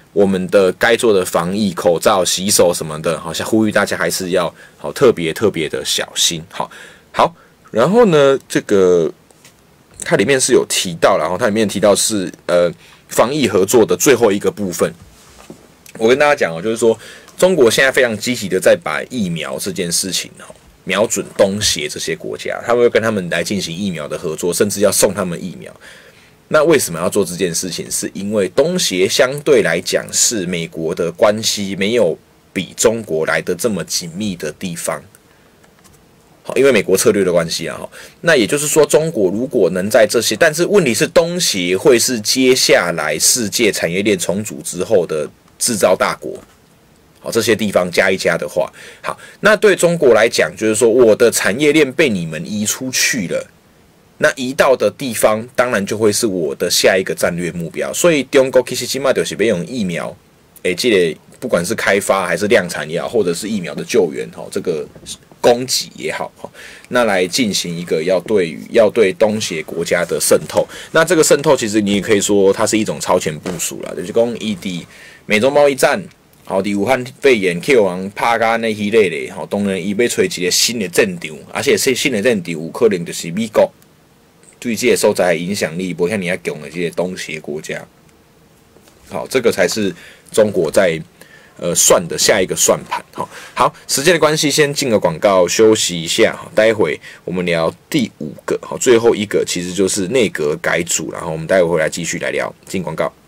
我们的该做的防疫、口罩、洗手什么的，好像呼吁大家还是要好特别特别的小心。好，好，然后呢，这个它里面是有提到，然后它里面提到是呃防疫合作的最后一个部分。我跟大家讲哦，就是说中国现在非常积极的在把疫苗这件事情哦。瞄准东协这些国家，他们会跟他们来进行疫苗的合作，甚至要送他们疫苗。那为什么要做这件事情？是因为东协相对来讲是美国的关系没有比中国来得这么紧密的地方。好，因为美国策略的关系啊，那也就是说，中国如果能在这些，但是问题是东协会是接下来世界产业链重组之后的制造大国。好，这些地方加一加的话，好，那对中国来讲，就是说我的产业链被你们移出去了，那移到的地方当然就会是我的下一个战略目标。所以中国其实起码就是要用疫苗，诶，这个不管是开发还是量产也好，或者是疫苗的救援，哈，这个供给也好，哈，那来进行一个要对于要对东协国家的渗透。那这个渗透其实你也可以说它是一种超前部署啦，就是讲伊伫美中贸易战。好，伫武汉肺炎 Q 王拍甲那系列咧，吼，当然伊要找一个新的战场，而且这新的战场有可能就是美国对这个所在的影响力无遐尔啊强的这些东协国家。好，这个才是中国在呃算的下一个算盘。好，好，时间的关系，先进个广告休息一下。待会我们聊第五个，好，最后一个其实就是内阁改组，然后我们待会回来继续来聊。进广告。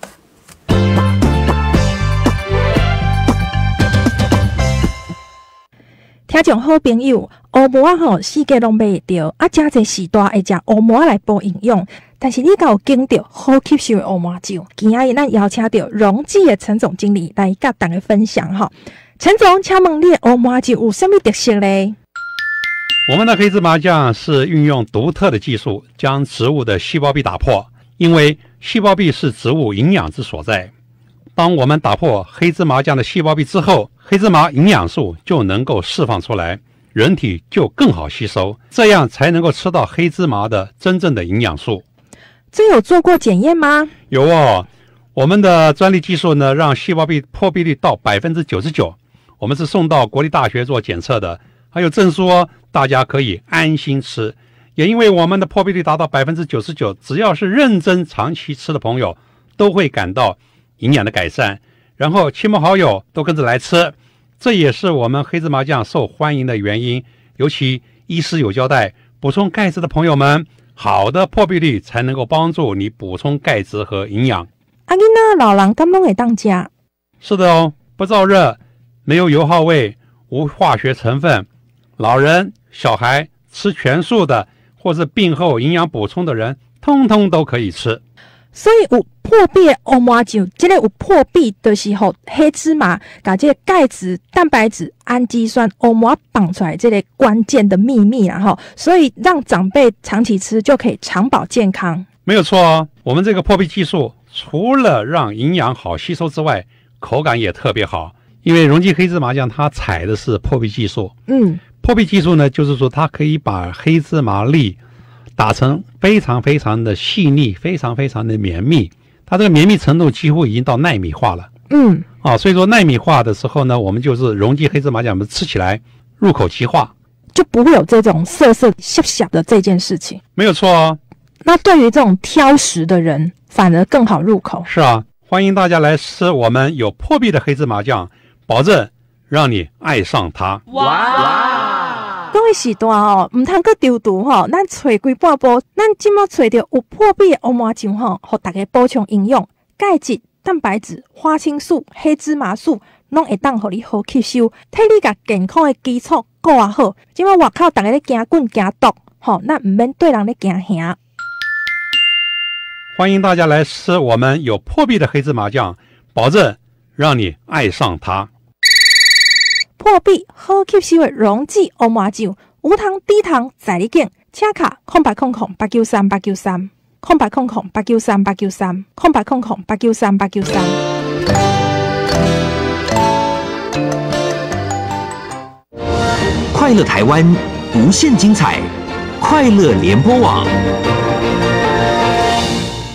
听众好朋友，乌毛仔吼世界拢买得到，啊，真侪时代会食乌毛仔来补营养。但是你敢有经到好吸收的乌毛酒？今仔日咱邀请到荣记的陈总经理来甲大家分享哈。陈总，请问你的乌毛酒有什么特色呢？ 我们的黑芝麻酱是运用独特的技术，将植物的细胞壁打破，因为细胞壁是植物营养之所在。当我们打破黑芝麻酱的细胞壁之后，黑芝麻营养素就能够释放出来，人体就更好吸收，这样才能够吃到黑芝麻的真正的营养素。 这有做过检验吗？ 有哦，我们的专利技术呢，让细胞壁破壁率到 百分之九十九， 我们是送到国立大学做检测的，还有证书哦，大家可以安心吃。也因为我们的破壁率达到 百分之九十九， 只要是认真长期吃的朋友都会感到营养的改善，然后亲朋好友都跟着来吃，这也是我们黑芝麻酱受欢迎的原因。尤其医师有交代，补充钙质的朋友们，好的破壁率才能够帮助你补充钙质和营养。 啊，囡仔老人敢拢会当吃？ 是的哦，不燥热，没有油耗味，无化学成分，老人、小孩、吃全素的，或是病后营养补充的人，通通都可以吃。 所以有破壁的乌麻酱，这个有破壁的时候，黑芝麻把这个钙质、蛋白质、氨基酸、乌麻绑出来，这个关键的秘密啦哈。所以让长辈长期吃就可以长保健康。 没有错哦，我们这个破壁技术除了让营养好吸收之外，口感也特别好。因为荣记黑芝麻酱它采的是破壁技术，嗯，破壁技术呢，就是说它可以把黑芝麻粒打成非常非常的细腻，非常非常的绵密，它这个绵密程度几乎已经到奈米化了。嗯，啊，所以说奈米化的时候呢，我们就是荣记黑芝麻酱，我们吃起来入口即化， 就不会有这种涩涩涩涩的这件事情。 没有错哦。 那对于这种挑食的人，反而更好入口。 是啊，欢迎大家来吃我们有破壁的黑芝麻酱，保证让你爱上它。 哇！各位时代哦，唔通阁丢毒吼，咱找几半步，咱即马找到有破壁的乌麻酱吼，互大家补充营养、钙质、蛋白质、花青素、黑芝麻素，拢会当互你好吸收，替你甲健康的基础顾啊好。即马外口大家咧惊滚惊毒，吼，咱唔免对人咧惊吓。 欢迎大家来吃我们有破壁的黑芝麻酱，保证让你爱上它。 破壁好吸收的荣记乌麻酱，无糖低糖在你境，请卡空白空空八九三八九三，空白空空八九三八九三，空白空空八九三八九三。 快乐台湾，无限精彩，快乐联播网。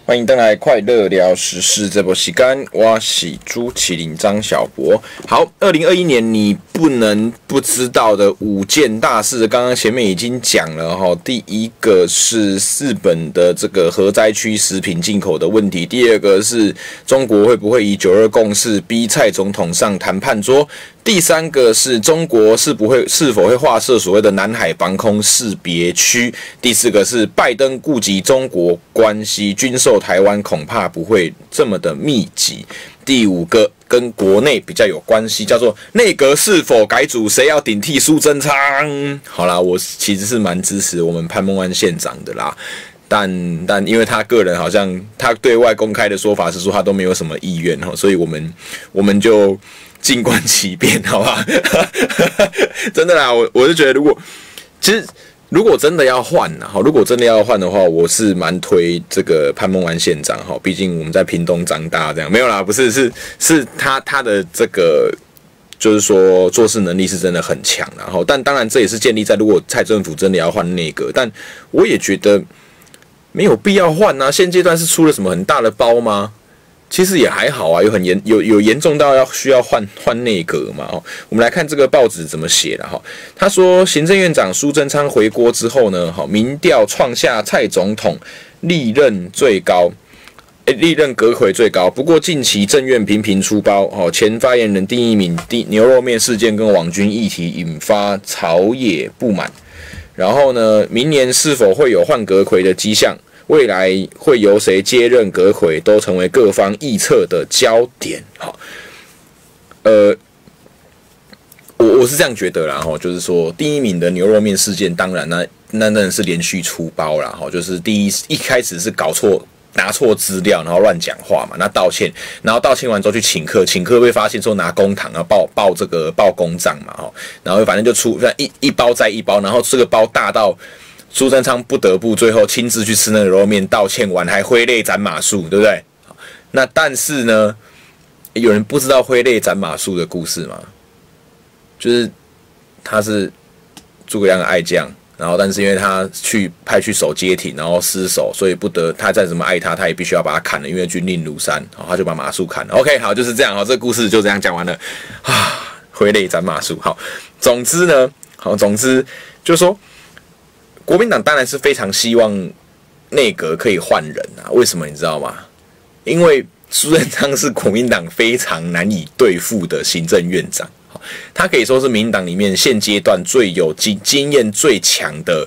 欢迎登来快乐聊时事这波时间，我是朱麒麟张小博。好，二零二一年你不能不知道的五件大事，刚刚前面已经讲了哈。第一个是日本的这个核灾区食品进口的问题，第二个是中国会不会以九二共识逼蔡总统上谈判桌，第三个是中国是不会是否会划设所谓的南海防空识别区，第四个是拜登顾及中国关系，军售台湾恐怕不会这么的密集。第五个跟国内比较有关系，叫做内阁是否改组，谁要顶替苏贞昌？好啦，我其实是蛮支持我们潘孟安县长的啦，但但因为他个人好像他对外公开的说法是说他都没有什么意愿，所以我们我们就静观其变，好吧？真的啦，我我是觉得如果其实。如果真的要换呢，如果真的要换的话，我是蛮推这个潘孟安县长哈，毕竟我们在屏东长大，这样没有啦，不是是是他他的这个就是说做事能力是真的很强，然后但当然这也是建立在如果蔡政府真的要换内阁，但我也觉得没有必要换啊，现阶段是出了什么很大的包吗？其实也还好啊，有很严有有严重到要需要换换内阁嘛？哦，我们来看这个报纸怎么写的哈。他说，行政院长苏贞昌回国之后呢，好，民调创下蔡总统历任最高，诶，历任阁揆最高。不过近期政院频频出包，哦，前发言人丁一鸣牛肉面事件跟网军议题引发朝野不满。然后呢，明年是否会有换阁揆的迹象？未来会由谁接任阁揆，都成为各方臆测的焦点。好，呃，我我是这样觉得啦，哈，就是说第一名的牛肉面事件，当然那那真的是连续出包啦，哈，就是第一一开始是搞错。拿错资料，然后乱讲话嘛，那道歉，然后道歉完之后去请客，请客被发现说拿公帑啊报报这个报公账嘛，哈，然后反正就出一一包再一包，然后这个包大到苏贞昌不得不最后亲自去吃那个牛肉面，道歉完还挥泪斩马谡，对不对？那但是呢，有人不知道挥泪斩马谡的故事吗？就是他是诸葛亮的爱将。然后，但是因为他去派去守街亭，然后失守，所以不得他再怎么爱他，他也必须要把他砍了，因为军令如山，好，他就把马谡砍了。OK， 好，就是这样，好，这个故事就这样讲完了啊，挥泪斩马谡。好，总之呢，好，总之就是说，国民党当然是非常希望内阁可以换人啊，为什么你知道吗？因为苏贞昌是国民党非常难以对付的行政院长。他可以说是民进党里面现阶段最有经经验最强的，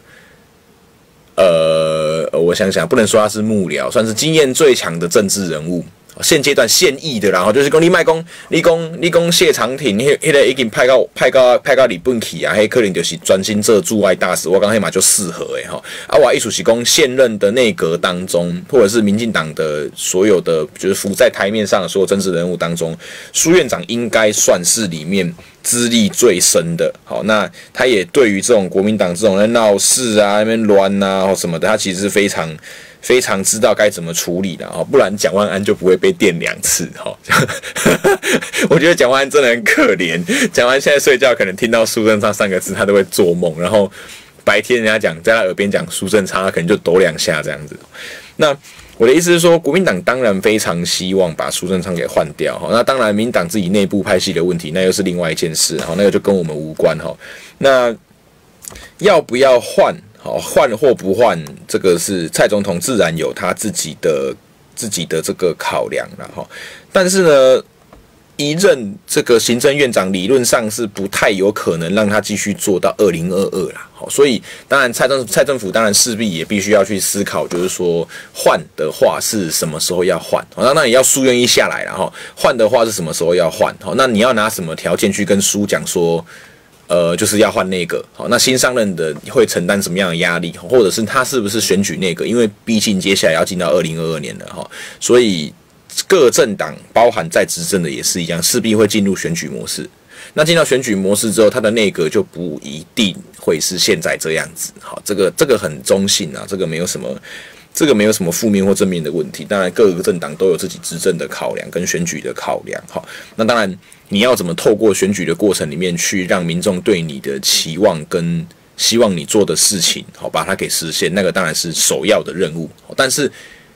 呃，我想想，不能说他是幕僚，算是经验最强的政治人物。现阶段现役的啦，然后就是讲你卖讲，你讲你讲谢长廷，迄迄个已经派到派到派到日本去啊，迄可能就是专心做驻外大使。我讲迄嘛就适合诶哈。啊，我意思是讲现任的内阁当中，或者是民进党的所有的就是浮在台面上的所有政治人物当中，苏院长应该算是里面资历最深的。好，那他也对于这种国民党这种在闹事啊、那边乱啊或什么的，他其实是非常。非常知道该怎么处理的，不然蒋万安就不会被电两次。我觉得蒋万安真的很可怜，蒋万安现在睡觉可能听到苏贞昌三个字，他都会做梦，然后白天人家讲在他耳边讲苏贞昌，他可能就抖两下这样子。那我的意思是说，国民党当然非常希望把苏贞昌给换掉，那当然民党自己内部派系的问题，那又是另外一件事，那个就跟我们无关。那要不要换？好，换或不换，这个是蔡总统自然有他自己的自己的这个考量啦哈。但是呢，一任这个行政院长理论上是不太有可能让他继续做到二零二二啦。好，所以当然蔡政蔡政府当然势必也必须要去思考，就是说换的话是什么时候要换？好，那也要苏愿意下来啦哈。换的话是什么时候要换？好，那你要拿什么条件去跟苏讲说？呃，就是要换内阁，好，那新上任的会承担什么样的压力，或者是他是不是选举内阁？因为毕竟接下来要进到二零二二年了哈，所以各政党包含在执政的也是一样，势必会进入选举模式。那进到选举模式之后，他的内阁就不一定会是现在这样子，好，这个这个很中性啊，这个没有什么。这个没有什么负面或正面的问题，当然各个政党都有自己执政的考量跟选举的考量。好，那当然你要怎么透过选举的过程里面去让民众对你的期望跟希望你做的事情，好把它给实现，那个当然是首要的任务。但是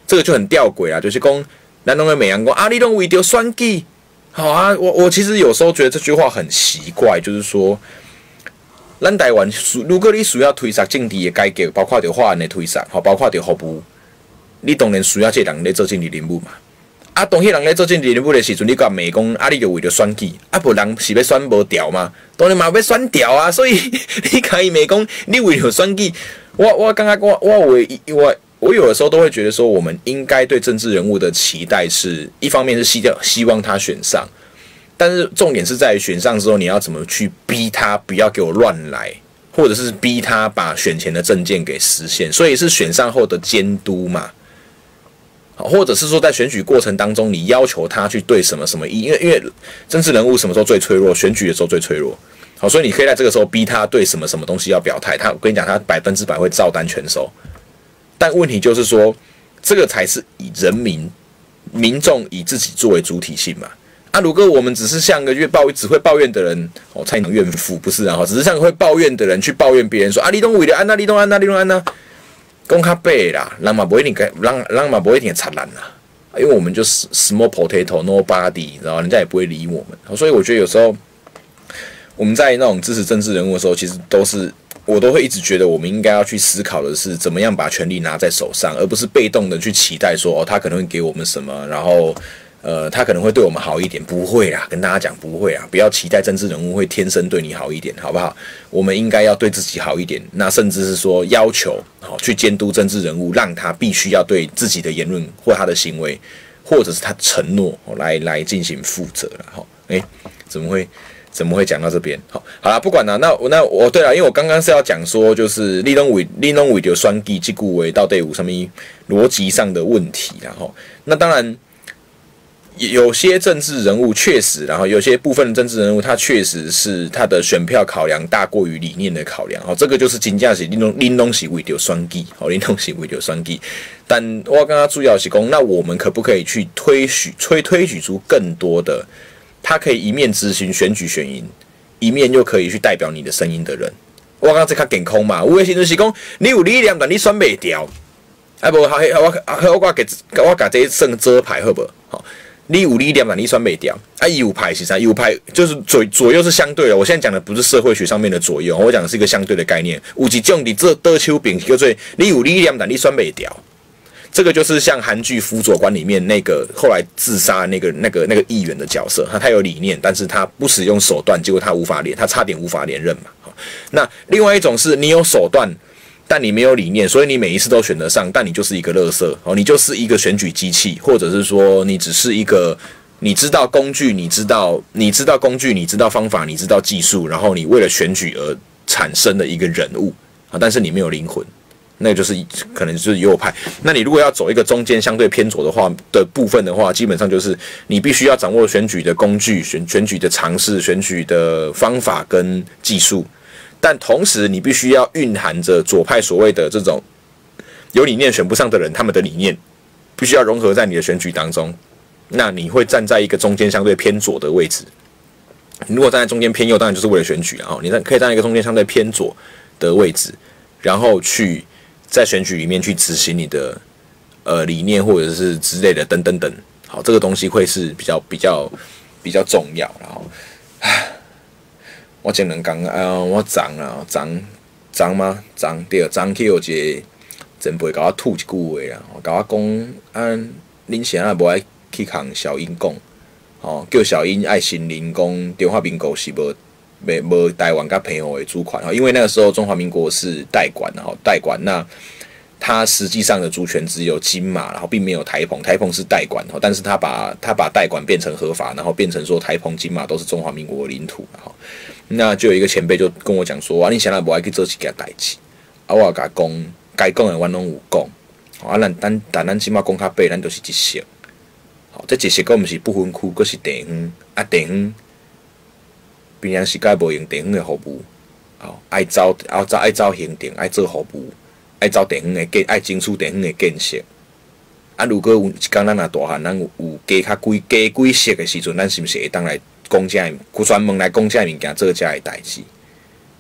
这个就很吊诡啊，就是讲咱拢会美人讲啊，你拢为着选举，好啊，我我其实有时候觉得这句话很奇怪，就是说。咱台湾，如果你需要推动政治的改革，包括着法案的推动，吼，包括着服务，你当然需要这人来做政治人物嘛。啊，当迄人来做政治人物的时阵，你甲骂讲，啊，你就为着选举，啊，无人是要选无掉嘛？当然嘛要选掉啊，所以你可以骂讲，你为着选举，我我刚刚我我我我我有的时候都会觉得说，我们应该对政治人物的期待是一方面是希希望他选上。但是重点是在于选上之后，你要怎么去逼他不要给我乱来，或者是逼他把选前的政见给实现，所以是选上后的监督嘛，或者是说在选举过程当中，你要求他去对什么什么意，因为因为政治人物什么时候最脆弱，选举的时候最脆弱，好，所以你可以在这个时候逼他对什么什么东西要表态，他我跟你讲，他百分之百会照单全收，但问题就是说，这个才是以人民民众以自己作为主体性嘛。啊，如果我们只是像个越抱只会抱怨的人，哦，蔡英文怨妇不是啊，只是像个会抱怨的人去抱怨别人说啊，你都为了安那，你都安那，你都安那，讲较白啦，人嘛不一定该，人人嘛不一定擦烂啦，因为我们就是 small potato nobody， 然后人家也不会理我们，所以我觉得有时候我们在那种支持政治人物的时候，其实都是我都会一直觉得我们应该要去思考的是怎么样把权力拿在手上，而不是被动的去期待说哦，他可能会给我们什么，然后。呃，他可能会对我们好一点，不会啦，跟大家讲不会啦，不要期待政治人物会天生对你好一点，好不好？我们应该要对自己好一点，那甚至是说要求，好去监督政治人物，让他必须要对自己的言论或他的行为，或者是他承诺来来进行负责了，哈，哎，怎么会怎么会讲到这边？好，好啦，不管啦，那那我对了，因为我刚刚是要讲说，就是立东伟立东伟的选举这句话到底有什么逻辑上的问题，然后那当然。有些政治人物确实，然后有些部分的政治人物，他确实是他的选票考量大过于理念的考量。哦，这个就是真正是恁拢恁拢是为着选举，哦，恁拢是为着选举。但我刚刚主要是讲，那我们可不可以去推许推推举出更多的，他可以一面执行选举选赢，一面又可以去代表你的声音的人？我刚刚在较健康嘛，有的时阵是讲你有理念，但你选袂掉。啊，无我我我给我把这算遮牌好不好？你有理念嘛？你选袂掉啊？右派是啥？右派就是左左右是相对的。我现在讲的不是社会学上面的左右，我讲的是一个相对的概念。有一种你这得手柄叫做你有理念，但你选袂掉。这个就是像韩剧《辅佐官》里面那个后来自杀那个那个那个议员的角色，他他有理念，但是他不使用手段，结果他无法连，他差点无法连任嘛。那另外一种是你有手段。但你没有理念，所以你每一次都选得上，但你就是一个垃圾哦，你就是一个选举机器，或者是说你只是一个你知道工具，你知道你知道工具，你知道方法，你知道技术，然后你为了选举而产生的一个人物啊，但是你没有灵魂，那就是可能就是右派。那你如果要走一个中间相对偏左的话的部分的话，基本上就是你必须要掌握选举的工具、选选举的常识、选举的方法跟技术。但同时，你必须要蕴含着左派所谓的这种有理念选不上的人，他们的理念必须要融合在你的选举当中。那你会站在一个中间相对偏左的位置。如果站在中间偏右，当然就是为了选举啊。你可以站在一个中间相对偏左的位置，然后去在选举里面去执行你的呃理念或者是之类的等等等。好，这个东西会是比较比较比较重要。然后，唉。我前两天啊，我昨啊，昨昨吗？昨对，昨去有一个前辈甲我吐一句话啦，甲我讲啊，恁谁啊无爱去向小英讲，吼，叫小英爱心灵讲中华民国是无无无台湾甲澎湖的主权，因为那个时候中华民国是代管，然后代管那。它实际上的主权只有金马，然后并没有台澎，台澎是代管，但是他把他把代管变成合法，然后变成说台澎、金马都是中华民国的领土，然后那就有一个前辈就跟我讲说，啊，你现在不爱去做这件代志，啊，我甲讲该讲的我拢有讲，啊，咱咱但咱起码讲较白，咱就是一色，好，这一色个毋是不分区，佫是地方，啊，地方平常时间无用地方的服务，好，爱走爱走爱走行政，爱做服务。爱走地方的建，爱争取地方的建设。啊，如果有一天咱若大汉，咱有加较规加规设的时阵，咱是毋是会当来讲这，专门来讲这物件做这的代志？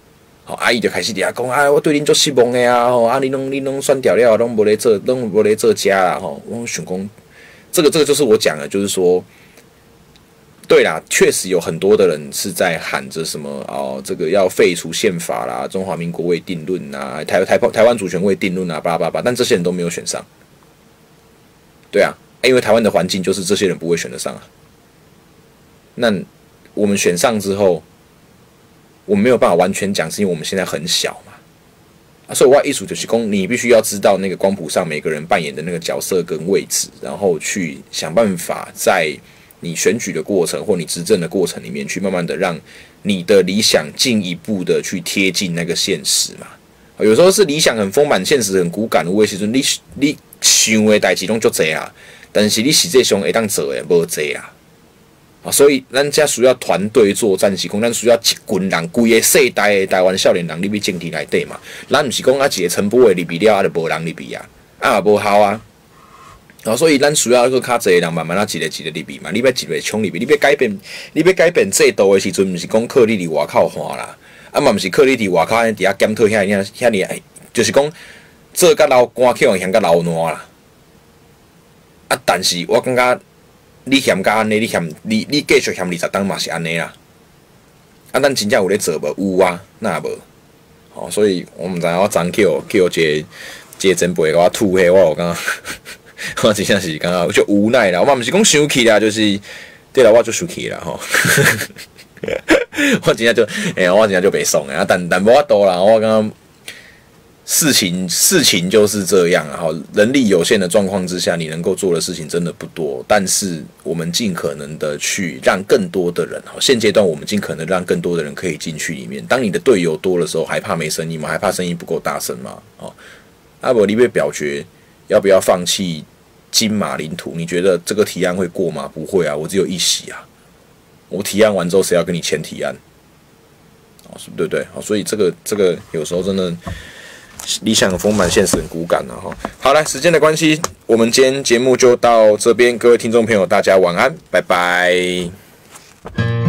好，阿姨就开始伫遐讲啊，我对恁足失望的啊，吼，啊，你拢你拢选掉了，拢无咧做，拢无咧做家啦，吼，我想讲，这个这个就是我讲的，就是说。对啦，确实有很多的人是在喊着什么哦，这个要废除宪法啦，中华民国未定论啊，台台台湾主权未定论啊，巴拉巴拉，但这些人都没有选上。对啊，因为台湾的环境就是这些人不会选得上啊。那我们选上之后，我们没有办法完全讲，是因为我们现在很小嘛。啊，所以我的意思就是说，你必须要知道那个光谱上每个人扮演的那个角色跟位置，然后去想办法在。你选举的过程或你执政的过程里面，去慢慢的让你的理想进一步的去贴近那个现实嘛。有时候是理想很丰满，现实很骨感。有的时阵你你想的代志拢足济啊，但是你实际上会当做的无济啊。啊，所以咱才需要团队作战，是讲咱需要一群人，规个世代的台湾少年人入去政治内底嘛。咱毋是讲啊一个陈波的入去了，啊就无人入去啊，啊也无效啊。然后，所以咱需要一个较侪人慢慢啊，一个一个入去嘛。你要一个冲入去，你要改变，你要改变制度的时阵，毋是讲靠你伫外口换啦，啊嘛毋是靠你伫外口安尼伫遐检讨遐遐遐尼，就是讲做甲老官去像甲老烂啦。啊，但是我感觉你嫌甲安尼，你嫌你你继续嫌二十档嘛是安尼啦。啊，咱真正有咧做无？有啊，那无。哦，所以我毋知影我昨叫叫一个一个前辈甲我吐迄，我有感觉。我真正是感觉就无奈啦，我嘛毋是讲生气啦，就是对啦，我就生气啦吼。我真正就哎、欸，我真正就袂爽啊，但但无法度啦，我刚刚事情事情就是这样啊，哈，人力有限的状况之下，你能够做的事情真的不多，但是我们尽可能的去让更多的人，现阶段我们尽可能让更多的人可以进去里面。当你的队友多的时候，还怕没声音吗？还怕声音不够大声吗？哦，阿伯你被表决。要不要放弃金马领土？你觉得这个提案会过吗？不会啊，我只有一席啊。我提案完之后，谁要跟你签提案？哦，对不对？好，所以这个这个有时候真的理想很丰满，现实很骨感啊。哈。好了，时间的关系，我们今天节目就到这边，各位听众朋友，大家晚安，拜拜。